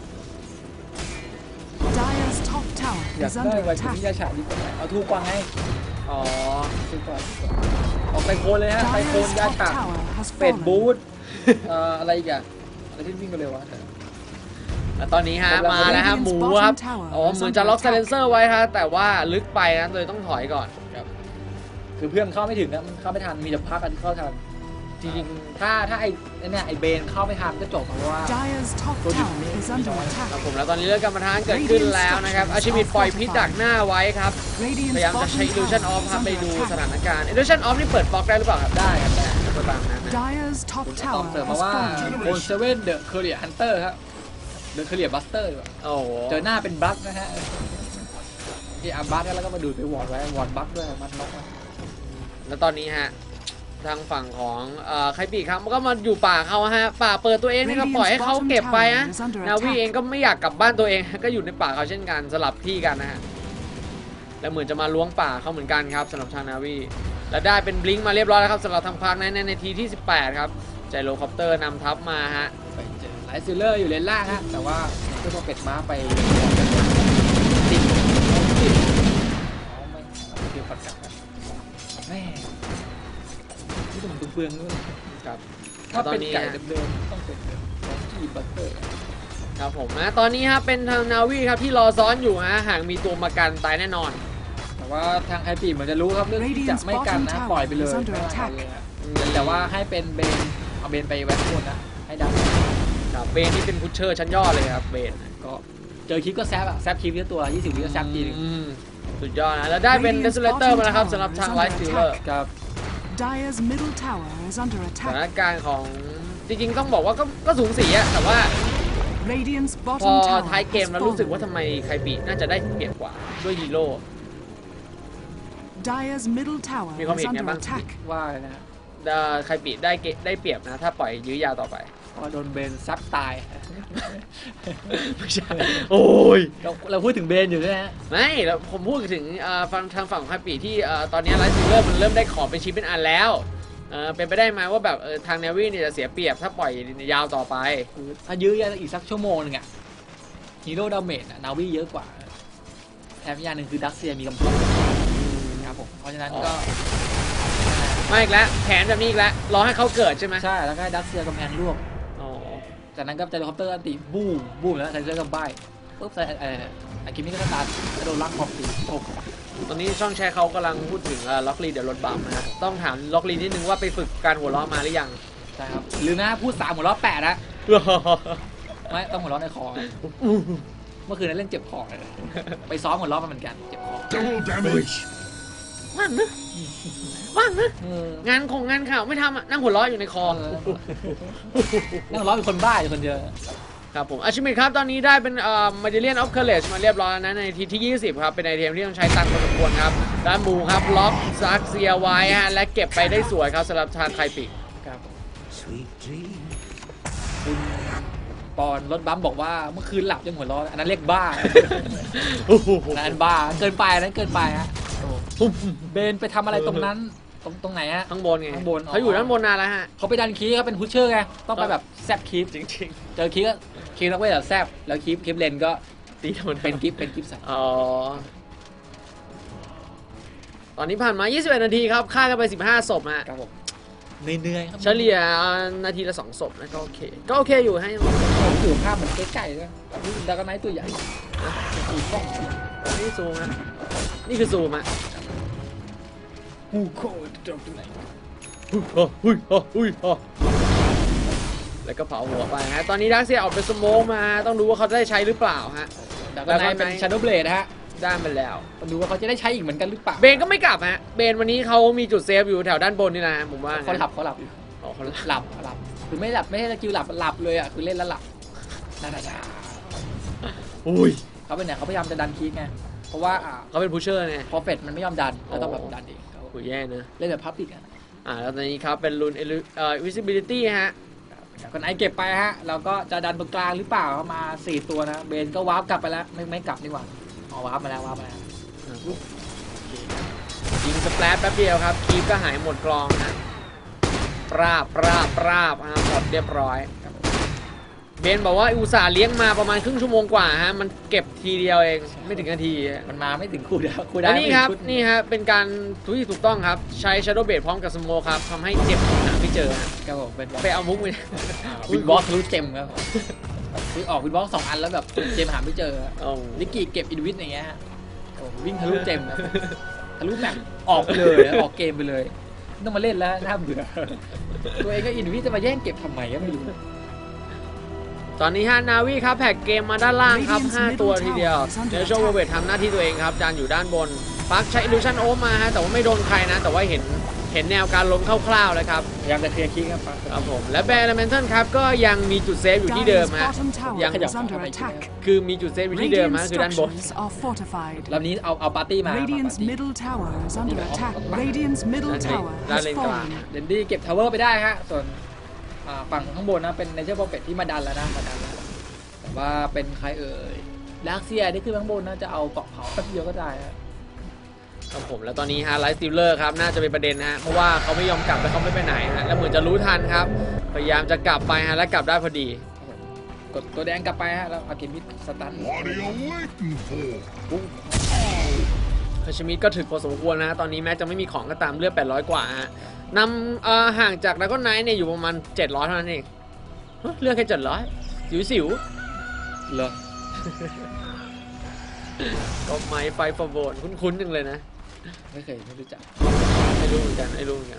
Dire's top tower อยาก is ได้ under ไว้ที่ attack. ยาฉาดีกว่าเอาทูกวางให้อ๋อทูกวางออกไปโคนเลยฮะไปโคน Dire's ยา top ฉา tower has เฟด fallen. บูธอะไรอีกอะอะไรที่วิ่งกันเร็ววะตอนนี้ฮะมาแล้วฮะหมูครับอ๋อเหมือนจะล็อกไซเลนเซอร์ไว้ฮะแต่ว่าลึกไปนะเลยต้องถอยก่อนคือเพื่อนเข้าไม่ถึงนะมันเข้าไม่ทันมีแต่พักอันที่เข้าทันจริงๆถ้าไอ้เนี่ยไอ้เบนเข้าไม่ทันก็จบเพราะว่า Dire's top tower is under ครับ attack. ผมแล้วตอนนี้เรื่องการประทะเกิดขึ้นแล้วนะครับอาชิมิดปล่อยพิษดักหน้าไว้ครับพ Radiant's ยายามจะใช้ bottom Illusion tower Off is ครับไป under ดูส attack. ถานการณ์ Illusion Off นี่เปิดบล็อกได้หรือเปล่าครับได้ครับก็ตามนั้นนะ Dire's top ตอบ tower เสริม has มาว่า fallen. โอนเซเว่นเดอะเคอร์เรียฮันเตอร์ครับดินเฉลี่ยบัสเตอร์ดีกว่าโอ้โหเจอหน้าเป็นบัสนะฮะบัสแล้วก็มาดูดไปวอร์ดไว้วอร์ดบัสด้วยมันน็อกแล้วตอนนี้ฮะทางฝั่งของไคปีครับมันก็มาอยู่ป่าเขาฮะป่าเปิดตัวเองนี่ก็ปล่อยให้เขาเก็บไปฮะนาวีเองก็ไม่อยากกลับบ้านตัวเองก็อยู่ในป่าเขาเช่นกันสลับที่กันนะฮะแล้วเหมือนจะมาล้วงป่าเขาเหมือนกันครับสำหรับทางนาวีและได้เป็นบลิงก์มาเรียบร้อยแล้วครับสำหรับทางพาร์คในทีที่18ครับไจโรคอปเตอร์นำทัพมาฮะไปเจอไลท์ซิลเลอร์อยู่เลนล่างฮะแต่ว่าเจ้าตัวเป็ดม้าไปติดไม่เกี่ยวกับแม่ที่ต้องเปลืองด้วยครับถ้าเป็นไก่เดิมๆต้องเป็นกีบัตเตอร์ครับผมนะตอนนี้ครับเป็นทางนาวีครับที่รอซ้อนอยู่ฮะหากมีตัวมากันตายแน่นอนแต่ว่าทางไฮปีเหมือนจะรู้ครับเรื่องที่จะไม่กันนะปล่อยไปเลยแต่ว่าให้เป็นเบนเอาเบนไปแวนโคนนะให้ดังครับเบนนี่เป็นพุชเชอร์ชั้นยอดเลยครับเบนก็เจอคลิปก็แซฟอะแซฟคลิปเยอะตัว20วิก็แซฟทีนึงสุดยอดนะแล้วได้เป็นเดสเลเตอร์มาแล้วครับสำหรับทางไลท์ซิลเลอร์ครับ Dire's middle tower is under สถาน attack. การณ์ของจริงๆต้องบอกว่าก็สูงสีอะแต่ว่า Radiant's พอ bottom tower ท้ายเกม has แล้วรู้สึกว่า fallen. ทำไมไคปีน่าจะได้เปรียบกว่าด้วยฮีโร่ Dire's middle tower Mi không is hiểu nha under bác. attack. ว่านะไคปีได้เปรียบนะถ้าปล่อยยื้อยาวต่อไปพอโดนเบนซับตายไม่ใช่โอ้ยเราพูดถึงเบนอยู่ด้วยนะไม่แล้วผมพูดถึงทางฝั่งของไคปีที่ตอนนี้ไลท์ซิลเลอร์มันเริ่มได้ของเป็นชิ้นเป็นอันแล้วเป็นไปได้ไหมว่าแบบทางเนวี่เนี่ยจะเสียเปรียบถ้าปล่อยยาวต่อไปถ้ายื้ออีกสักชั่วโมงนึงอะฮีโร่ดาเมจนาวีเยอะกว่าแถมอย่างหนึ่งคือดักเซียมีกำแพงครับผมเพราะฉะนั้นก็ไม่อีกแล้วแผนแบบนี้อีกแล้วรอให้เขาเกิดใช่ไหมใช่แล้วก็ดักเซียกำแพงร่วงอ๋อจากนั้นก็เจอคอปเตอร์อันติบูมบูมแล้วใส่เสื้อกับใบปุ๊บใส่อากิมิก็สตาร์ทโดนลักขอบตีตกตอนนี้ช่องแชร์เขากำลังพูดถึงล็อกลีเดี๋ยวรถบัมนะฮะต้องถามล็อกลีนิดนึงว่าไปฝึกการหัวเราะมาหรือยังใช่ครับหรือนะพูด3หัวเราะ8นะไม่ต้องหัวเราะในคอเมื่อคืนนั้นเล่นเจ็บคอเลยไปซ้อมหัวเราะมาเหมือนกันเจ็บคอ Double damage. ว่างนะว่างนะงานข่าวไม่ทำอ่ะนั่งหัวเราะอยู่ในคอนั่งหัวเราะเป็นคนบ้าอยู่คนเดียวครับผมอาชิมิครับตอนนี้ได้เป็นมาเดเลียนออฟเคอร์เลจมาเรียบร้อยแล้วนะในทีที่20ครับเป็นไอเทมที่ต้องใช้ตังค์พอสมควรครับด้านมูครับล็อกซักเซียไว้ฮะและเก็บไปได้สวยครับสำหรับทางไคปิครับ Sweet dream. คุณปอนรถบัมบอกว่าเมื่อคืนหลับจนหัวเราะอันนั้นเรียกบ้าอันนั้นบ้าเกินไปนั้นเกินไปฮะเบนไปทำอะไรตรงนั้นตรงไหนฮะข้างบนไงข้างบนเขาอยู่ด้านบนนานแล้วฮะเขาไปดันคีเขาเป็นพุชเชอร์ไงต้องไปแบบแซบคีฟจริงเจอคีก็คีต้องไปแบบแซบแล้วคีฟเลนก็ๆตีโดนเป็นกิฟใส่อ๋อตอนนี้ผ่านมา21นาทีครับฆ่ากันไป15ศพฮะครับผมเหนื่อยๆครับเฉลี่ยนาทีละ2ศพนะก็โอเคก็โอเคอยู่ให้ผมถือภาพเหมือนไก่ๆเลยนี่ดากไนท์ตัวใหญ่อีกกล้องนี่ซูมฮะนี่คือซูมฮะฮูโคตรงไหนแล้วก็เผาหัวไปฮะตอนนี้ดักเซียออกไปสโมกมาต้องดูว่าเขาได้ใช้หรือเปล่าฮะดากไนท์เป็นชาโดว์เบลดฮะได้ไปแล้วมาดูว่าเขาจะได้ใช้อีกเหมือนกันหรือเปล่าเบนก็ไม่กลับฮะเบนวันนี้เขามีจุดเซฟอยู่แถวด้านบนนี่นะผมว่าเขาหลับอยู่อ๋อเขาหลับคือไม่หลับไม่ใช่สกิลหลับเลยอ่ะคือเล่นแล้วหลับนั่นแหละอุ้ยเขาเป็นเนี่ยเขาพยายามจะดันคีไงเพราะว่าเขาเป็นพุชเชอร์ไงพอเฟดมันไม่ยอมดันก็ต้องแบบดันเองโอ้ยแย่นะเล่นแบบพับปิกอ่ะแล้วตอนนี้ครับเป็นรุนvisibility ฮะคนไหนเก็บไปฮะเราก็จะดันตรงกลางหรือเปล่ามา4ตัวนะเบนก็วาร์ปกลับไปแล้วไม่กลับดีกว่าอ๋อวาร์ปมาแล้วยิงสแปลชแป๊บเดียวครับคีฟก็หายหมดกลองฮะปราบหมดเรียบร้อยเบนบอกว่าอุตส่าห์เลี้ยงมาประมาณครึ่งชั่วโมงกว่าฮะมันเก็บทีเดียวเองไม่ถึงนาทีมันมาไม่ถึงคู่ได้แล้วนี่ครับนี่ฮะเป็นการถูกต้องครับใช้ Shadow Blade พร้อมกับสโมครับทำให้เจ็บหาไม่เจอฮะครับผมเป็นไปเอามุกไปวินบอสรู้เจมครับคือออกวินบอส2 อันแล้วแบบเจมหาไม่เจอลิกกี้เก็บอินวิทอย่างเงี้ยฮะวิ่งทะลุเจมครับทะลุแมปออกไปเลยออกเกมไปเลยต้องมาเล่นแล้วน่าเบื่อตัวเองก็อินวิทจะมาแย่งเก็บทำไมก็ไม่รู้ตอนนี้ฮะนาวีครับแพ็กเกมมาด้านล่างครับ5ตัวทีเดียวเดี๋ยวโชว์โรเบิร์ตทำหน้าที่ตัวเองครับจานอยู่ด้านบนปักใช้อิลูชันโอมมาฮะแต่ว่าไม่โดนใครนะแต่ว่าเห็นห็นแนวการล้มคร่าวๆแล้วครับพยายามจะเคลียร์คิกครับครับผมและแบร์เลเมนทัลครับก็ยังมีจุดเซฟอยู่ที่เดิม Dire's ฮะ bottom tower ยัง is under attack. คือมีจุดเซฟอยู่ที่เดิม Radiant ฮะคือด้านบน structures are fortified. รอบนี้เอาปาร์ตี้มา Radiant's middle tower is under attack. Radiant's middle tower ด้าน has เลนกลาง fallen. เดนดี้เก็บทาวเวอร์ไปได้ฮะส่วนฝั่งข้างบนนะเป็นเนเจอร์โปรเฟตที่มาดันแล้วนะแต่ว่าเป็นใครเอ่ยลากเซียที่ขึ้นข้างบนน่าจะเอาเกาะเผาแป๊บเดียวก็ได้ฮะครับผมแล้วตอนนี้ฮะไลท์สติลเลอร์ครับน่าจะเป็นประเด็นฮะเพราะว่าเขาไม่ยอมกลับแล้วเขาไม่ไปไหนฮะแล้วเหมือนจะรู้ทันครับพยายามจะกลับไปฮะและกลับได้พอดีกดตัวแดงกลับไปฮะแล้วอากิมิดสตัน What are you waiting for? คาชมิดก็ถึกพอสมควรนะฮะตอนนี้แม้จะไม่มีของก็ตามเลือด800 กว่าฮะนำห่างจากดราก้อนไนท์เนี่ยอยู่ประมาณ700เท่านั้นเองเฮ้ยเลือดแค่700สิวเหรอๆก็ไม้ไฟฟอร์โวนคุ้นๆจังเลยนะไม่เคยไม่รู้จักไม่รู้เหมือนกัน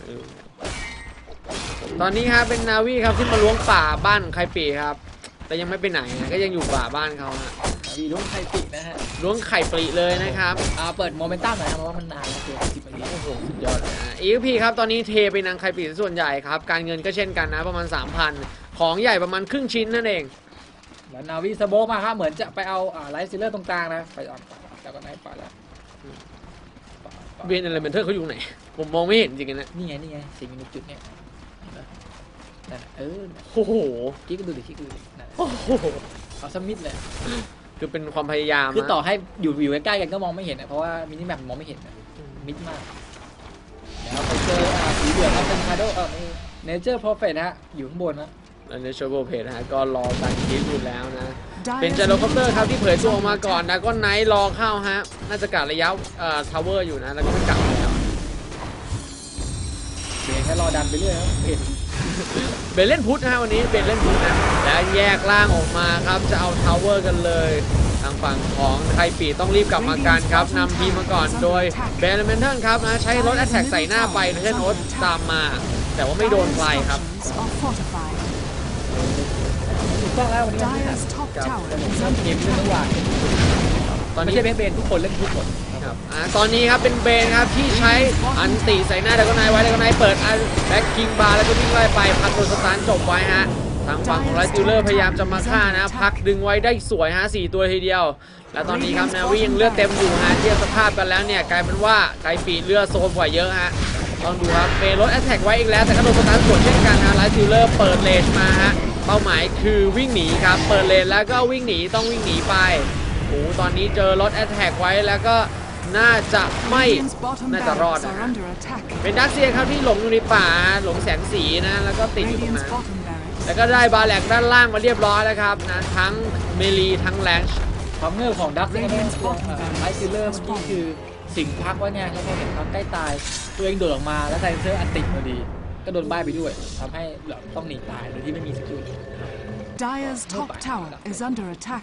ตอนนี้ครับเป็นนาวีครับขึ้นมาล้วงป่าบ้านของใครปีครับแต่ยังไม่ไปไหนนะก็ยังอยู่ป่าบ้านเขาฮะมีล้วงไข่ปินะฮะล้วงไข่ปลีเลยนะครับเปิดโมเมนตัมหน่อยครับเพราะว่ามันนานแล้วคือ10 นาทีโอ้โหสุดยอดเลยนะ EXP ครับตอนนี้เทไปนางไข่ปลีส่วนใหญ่ครับการเงินก็เช่นกันนะประมาณ 3,000 ของใหญ่ประมาณครึ่งชิ้นนั่นเองแล้วนาวีสโบกมาครับเหมือนจะไปเอาไลท์ซิลเลอร์ตรงกลางนะไปแล้วก็ไนท์ไปแล้วเบนเอลเมนเทอร์เขาอยู่ไหนผมมองไม่เห็นจริงๆนะนี่ไงสิ่งมีจุดเนี่ยนั่นน่ะโอ้โหกิ๊กดูดิกิ๊กดูดินั่นโอ้โหเอาสมิธเลยคือเป็นความพยายามคือต่อนะให้อยู่ใกล้ๆกันก็มองไม่เห็นนะเพราะว่ามินิแมปมองไม่เห็นนะมิดมากแล้วไปเจอสีเหลืองครับเป็นคาโดเนเจอร์เพอร์เฟคนะฮะอยู่ข้างบนนะแล้วในโชว์โบเพจนะฮะก็รอการคิดอยู่แล้วนะ Dire's เป็นเจโรคอปเตอร์ครับที่เผยตัวออกมาก่อนนะก็ไนท์รอเข้าฮะน่าจะกัดระยะทาวเวอร์อยู่นะแล้วก็ไม่กลับแล้วเบนแค่รอดันไปเรื่อยครับเห็นเบนเล่นพุทธนะฮะวันนี้เบนเล่นพุทธนะและแยกล่างออกมาครับจะเอาทาวเวอร์กันเลยทางฝั่งของไทปีต้องรีบกลับมากันครับนำทีมมาก่อนโดยเบนเมนเทนครับนะใช้รถแอตแทกใส่หน้าไปเทนโอ๊ตตามมา แต่ว่าไม่โดนใครครับ Structures are fortified. ถูกต้องแล้ววันนี้ Dire's top tower is under เกมเล่น attack. เมื่อวานตอนไม่นี้ใช่เบนทุกคนเล่นทุกคนครับตอนนี้ครับเป็นเบนครับที่ใช้อันติใส่หน้าดากอนไนไว้ดากอนไนเปิดแบ็คคิงบาร์แล้วก็วิ่งไล่ไปพักโดนสตาร์จบไว้ฮะทางฝั่งของไลท์ติลเลอร์พยายามจะมาฆ่านะพักดึงไว้ได้สวยฮะ4 ตัวทีเดียว และตอนนี้ครับนาวียังเลือดเต็มอยู่ฮะเทียบสภาพกันแล้วเนี่ยกลายเป็นว่าไกปีเลือดโซมกว่าเยอะฮะต้องดูครับเบนรถแอตแทกไว้อีกแล้วแต่ก็โดนสตาร์สวนเช่นกันนะไลท์ติลเลอร์เปิดเลนมาฮะเป้าหมายคือวิ่งหนีครับเปิดเลนแล้วก็วิ่งหนีต้องวิ่งหนีไปโอ้ตอนนี้เจอรถแอตแทกไว้แล้วก็น่าจะไม่ Radiant's bottom น่าจะรอด barracks นะ are under attack. เป็นดักเซียครับที่หลงอยู่ในป่าหลงแสงสีนะแล้วก็ติดอยู่ตรง Radiant's นั้น bottom barracks. แล้วก็ได้บาแหลกด้านล่างมาเรียบร้อยแล้วครับนะทั้งเมลีทั้งแลนช์ความเงือบของดักเนี่ยไลท์ซิลเลอร์เมื่อกี้คือสิงพักไว้ไงแล้วพอเห็นพักใกล้ตายตัวเองโดดออกมาแล้วไซเซอร์อันติพอดีก็โดนใบ้ไปด้วยทำให้ต้องหนีตายโดยที่ไม่มีสกิล Dire's top tower is under attack.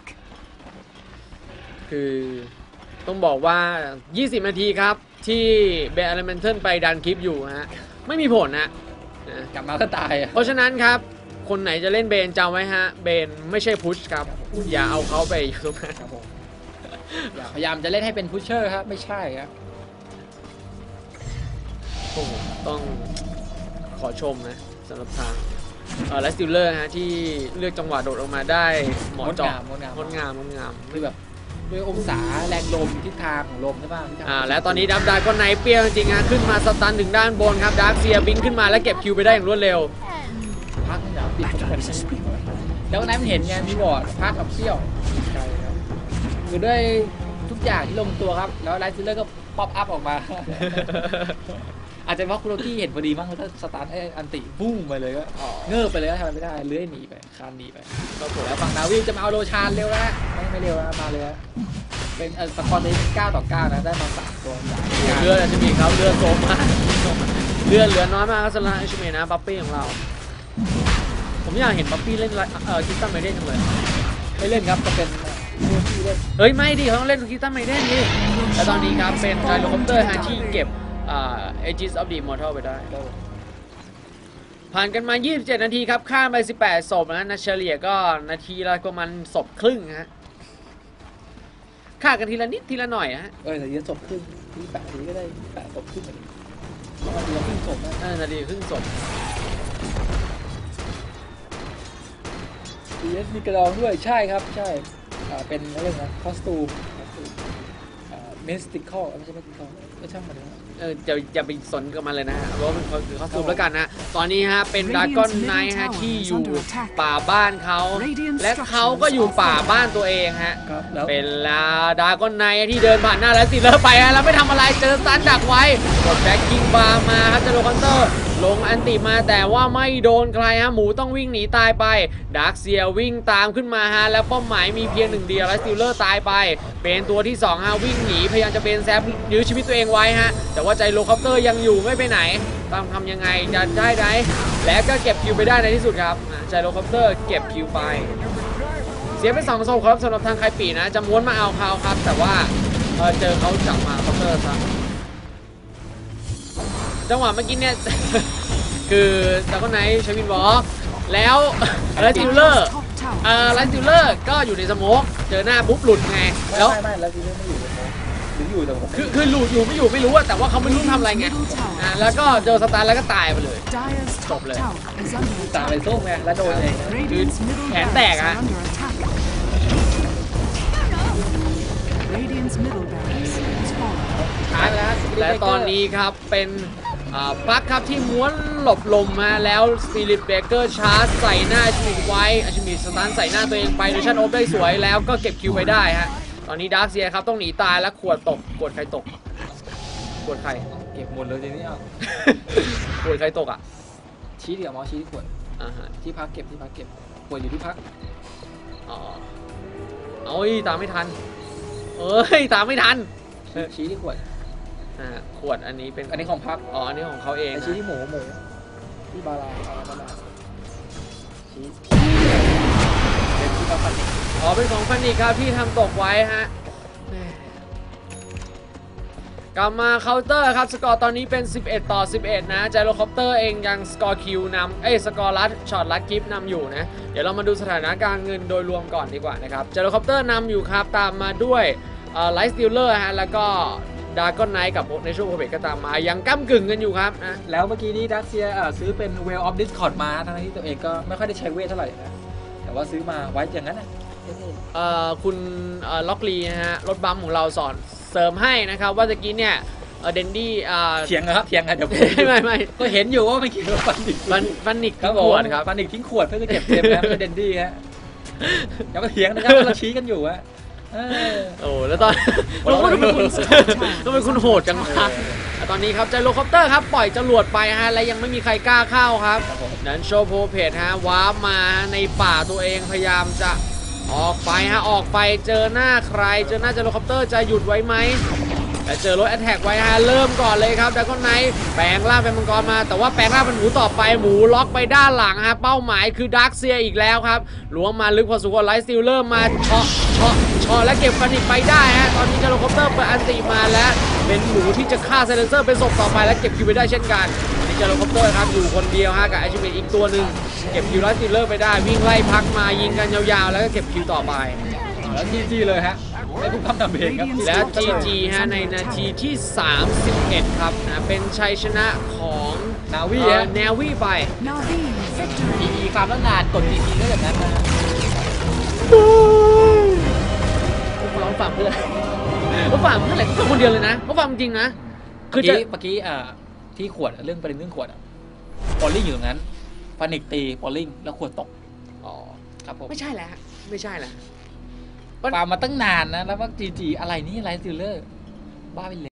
คือต้องบอกว่า 20 นาทีครับที่เบลเลเมนเทนไปดันคลิปอยู่ฮะไม่มีผลนะกลับมาก็ตายอ่ะเพราะฉะนั้นครับคนไหนจะเล่นเบนจำไว้ฮะเบนไม่ใช่พุชครับอย่าเอาเขาไปอยู่ตรงนั้นครับผมพยายามจะเล่นให้เป็นพุชเชอร์ครับไม่ใช่ครับโอ้โหต้องขอชมนะสำหรับทางไลท์สติลเลอร์ฮะที่เลือกจังหวะโดดออกมาได้เหมาะเจาะงดงามคือแบบด้วยองศาแรงลมทิศทางของลมใช่ป่ะและตอนนี้ดับดาก็ไนเปรี้ยวจริงๆฮะขึ้นมาสตันถึงด้านบนครับดาร์คเซียบิงขึ้นมาแล้วเก็บคิวไปได้อย่างรวดเร็วพักเดี๋ยวปิดแล้วนั้นมันเห็นไงมีบอร์ดพักกับเชี่ยวใช่ครับคือด้วยทุกอย่างที่ลงตัวครับแล้วไลท์ซิลเลอร์ก็ป๊อปอัพออกมา อาจจะเพราะคุโรกี้เห็นพอดีมั้งแล้วก็สตาร์ทอันติบุ้งไปเลยก็เงือบไปเลยก็ทำไม่ได้เลื้อยหนีไปคานหนีไปแล้วฝั่งนาวิจะมาเอาโรชานเร็วแล้วไม่เร็วแล้วมาเลยเป็นสกอร์นี้9 ต่อ 9นะได้มา3 ตัวเรือจะมีเขาเรือโซมมากเรือเหลือน้อยมากสำหรับไอชูเมนะปั๊ปปี้ของเราผมอยากเห็นปั๊ปปี้เล่นคิสตันไมเดนจังเลยไม่เล่นครับจะเป็นที่เล่นเฮ้ยไม่ดิเขาต้องเล่นคิสตันไมเดนดิและตอนนี้ครับเป็นไทโลคอปเตอร์ฮะที่เก็บAegis of the Immortal ไปได้ผ่านกันมา27 นาทีครับฆ่าไป18 ศพนะเฉลี่ยก็นาทีละประมาณศพครึ่งฮะฆ่ากันทีละนิดทีละหน่อยฮะแต่เยอะศพขึ้นที่8 ทีก็ได้8 ศพขึ้นเดี๋ยวขึ้นศพนาทีครึ่งศพ PS มีกระดองด้วยใช่ครับใช่เป็นเรื่องนะคอสตูมมิสติคอลไม่ใช่มิสติคอลก็ช่างมันนะอย่าไปสนกับมันเลยนะฮะเพราะว่ามันคือเขาซูมแล้วกันนะตอนนี้ฮะเป็นดราก้อนไนท์ฮะที่อยู่ป่าบ้านเขาและเขาก็อยู่ป่าบ้านตัวเองฮะเป็นดราก้อนไนท์ที่เดินผ่านหน้าแล้วสิเลอร์ไปฮะแล้วไม่ทำอะไรเจอซันดักไว้กดแบ็คกิ้งบาร์มาครับจะโดนคอนเตอร์ลงอันติมาแต่ว่าไม่โดนใครฮะหมูต้องวิ่งหนีตายไปดาร์คเซียวิ่งตามขึ้นมาฮะแล้วเป้าหมายมีเพียงหนึ่งเดียวและสติลเลอร์ตายไปเป็นตัวที่2ฮะวิ่งหนีพยายามจะเป็นแซฟยื้อชีวิตตัวเองไว้ฮะแต่ว่าใจโลคอปเตอร์ยังอยู่ไม่ไปไหนต้องทำยังไงจะได้ไหมและก็เก็บคิวไปได้ในที่สุดครับใจโลคอปเตอร์เก็บคิวไปเสียไป2 ศพครับสำหรับทางไคปีนะจะม้วนมาเอาเขาครับแต่ว่าเจอเขาจับมาคอปเตอร์ซะจังหวะเมื่อกี้เนี่ย คือดราก้อนไนท์ใช้วินวอล์กแล้วไลท์ติลเลอร์ก็อยู่ในสโมกเจอหน้าปุ๊บหลุดไงแล้วไม่แล้วทีนี้ไม่อยู่ในโมหรืออยู่แต่ผมคือหลุดอยู่ไม่รู้อะแต่ว่าเขาไม่รู้ทำอะไรไงแล้วก็เจอสตาร์แล้วก็ตายไปเลยจบเลยตายไปส้มไงแล้วโดนเองคือแขนแตกฮะและตอนนี้ครับเป็นพักครับที่ม้วนหลบลมมาแล้วสปิริตเบเกอร์ชาร์จใส่หน้าชิมิไว้ชิมิสตาร์ใส่หน้าตัวเองไปโดยชั่นโอฟได้สวยแล้วก็เก็บคิวไปได้ฮะตอนนี้ดาร์คเซียครับต้องหนีตายแล้วขวดตกขวดใครตกขวดใครเก็บหมดเลยทีนี้อ่ะขวดใครตกอ่ะชี้เดี๋ยวมอชี้ที่ขวดที่พักเก็บขวดอยู่ที่พักเอ้ยตามไม่ทันตามไม่ทันชี้ที่ขวดขวดอันนี้เป็นอันนี้ของพักอันนี้ของเขาเองชี้ที่หมูที่บาราชี้เป็นที่ฟันนิกเป็นของฟันนิกครับที่ทำตกไว้ฮะกลับมาเคาน์เตอร์ครับสกอร์ตอนนี้เป็น11-11นะไจโรคอปเตอร์เองยังสกอร์คิวนำสกอร์ลัดช็อตลัดกิฟต์นำอยู่นะเดี๋ยวเรามาดูสถานการณ์เงินโดยรวมก่อนดีกว่านะครับไจโรคอปเตอร์นำอยู่ครับตามมาด้วยไลท์สติลเลอร์ฮะแล้วก็ดราก้อนไนท์กับในช่วงโควิดก็ตามมายังก้ำกึ่งกันอยู่ครับนะแล้วเมื่อกี้นี้ดักเซียซื้อเป็น Well of Discord มาทั้งที่ตัวเองก็ไม่ค่อยได้ใช้เวทเท่าไหร่นะแต่ว่าซื้อมาไว้อย่างนั้นนะคุณล็อกลีนะฮะรถบัมของเราสอนเสริมให้นะครับว่าตะกี้เนี่ยเดนดี้เถียงครับเถียงเดี๋ยวไม่ก็เห็นอยู่ว่ามันเขียนว่าฟันนิกทิ้งขวดครับฟันนิกทิ้งขวดเพื่อจะเก็บเกมนะเดนดี้ฮะอย่ามาเถียงนะครับเราชี้กันอยู่ฮะแล้วตอนต้องเป็นคุณโหดจังมากตอนนี้ครับไจโรคอปเตอร์ครับปล่อยจรวดไปฮะและยังไม่มีใครกล้าเข้าครับนั้นโชโพเพจฮะว้ามาในป่าตัวเองพยายามจะออกไปฮะออกไปเจอหน้าใครเจอหน้าไจโรคอปเตอร์จะหยุดไว้ไหมแต่เจอรถแอตแทกไว้ฮะเริ่มก่อนเลยครับดราก้อนไนท์แปลงร่างเป็นมังกรมาแต่ว่าแปลงร่างเป็นหมูต่อไปหมูล็อกไปด้านหลังฮะเป้าหมายคือดาร์คเซียอีกแล้วครับล้วงมาลึกพอสมควรไลท์สติลเลอร์มาเชาะและเก็บฟันนิกไปได้ฮะตอนนี้ไจโรคอปเตอร์เปิดอันติมาและเป็นหมูที่จะฆ่าไซเลนเซอร์เป็นศพต่อไปและเก็บคิวไปได้เช่นกันนี่ไจโรคอปเตอร์ครับอยู่คนเดียวฮะกับไอชิเมตอีกตัวหนึ่งเก็บคิวไลท์สติลเลอร์ไปได้วิ่งไล่พักมายิงกันยาวๆแล้วก็เก็บคิวต่อไปแล้วจีเลยฮะได้ผู้กำกับเพลงครับแล้ว GG ฮะในนาทีที่31ครับนะเป็นชัยชนะของนาวีไปอีความต้องงานกด GG ได้แบบนั้นนะร้องฟังเพื่อนเขาฟังเพื่อนอะไรเขาคนเดียวเลยนะเขาฟังจริงนะคือเมื่อกี้ที่ขวดเรื่องประเด็นเรื่องขวดปอลลิ่งอยู่ตรงนั้นฟานิกตีปอลลิ่งแล้วขวดตกครับผมไม่ใช่แล้วฟาร์มมาตั้งนานนะแล้วว่าจีอะไรนี่ไลท์สติลเลอร์บ้าไปเลย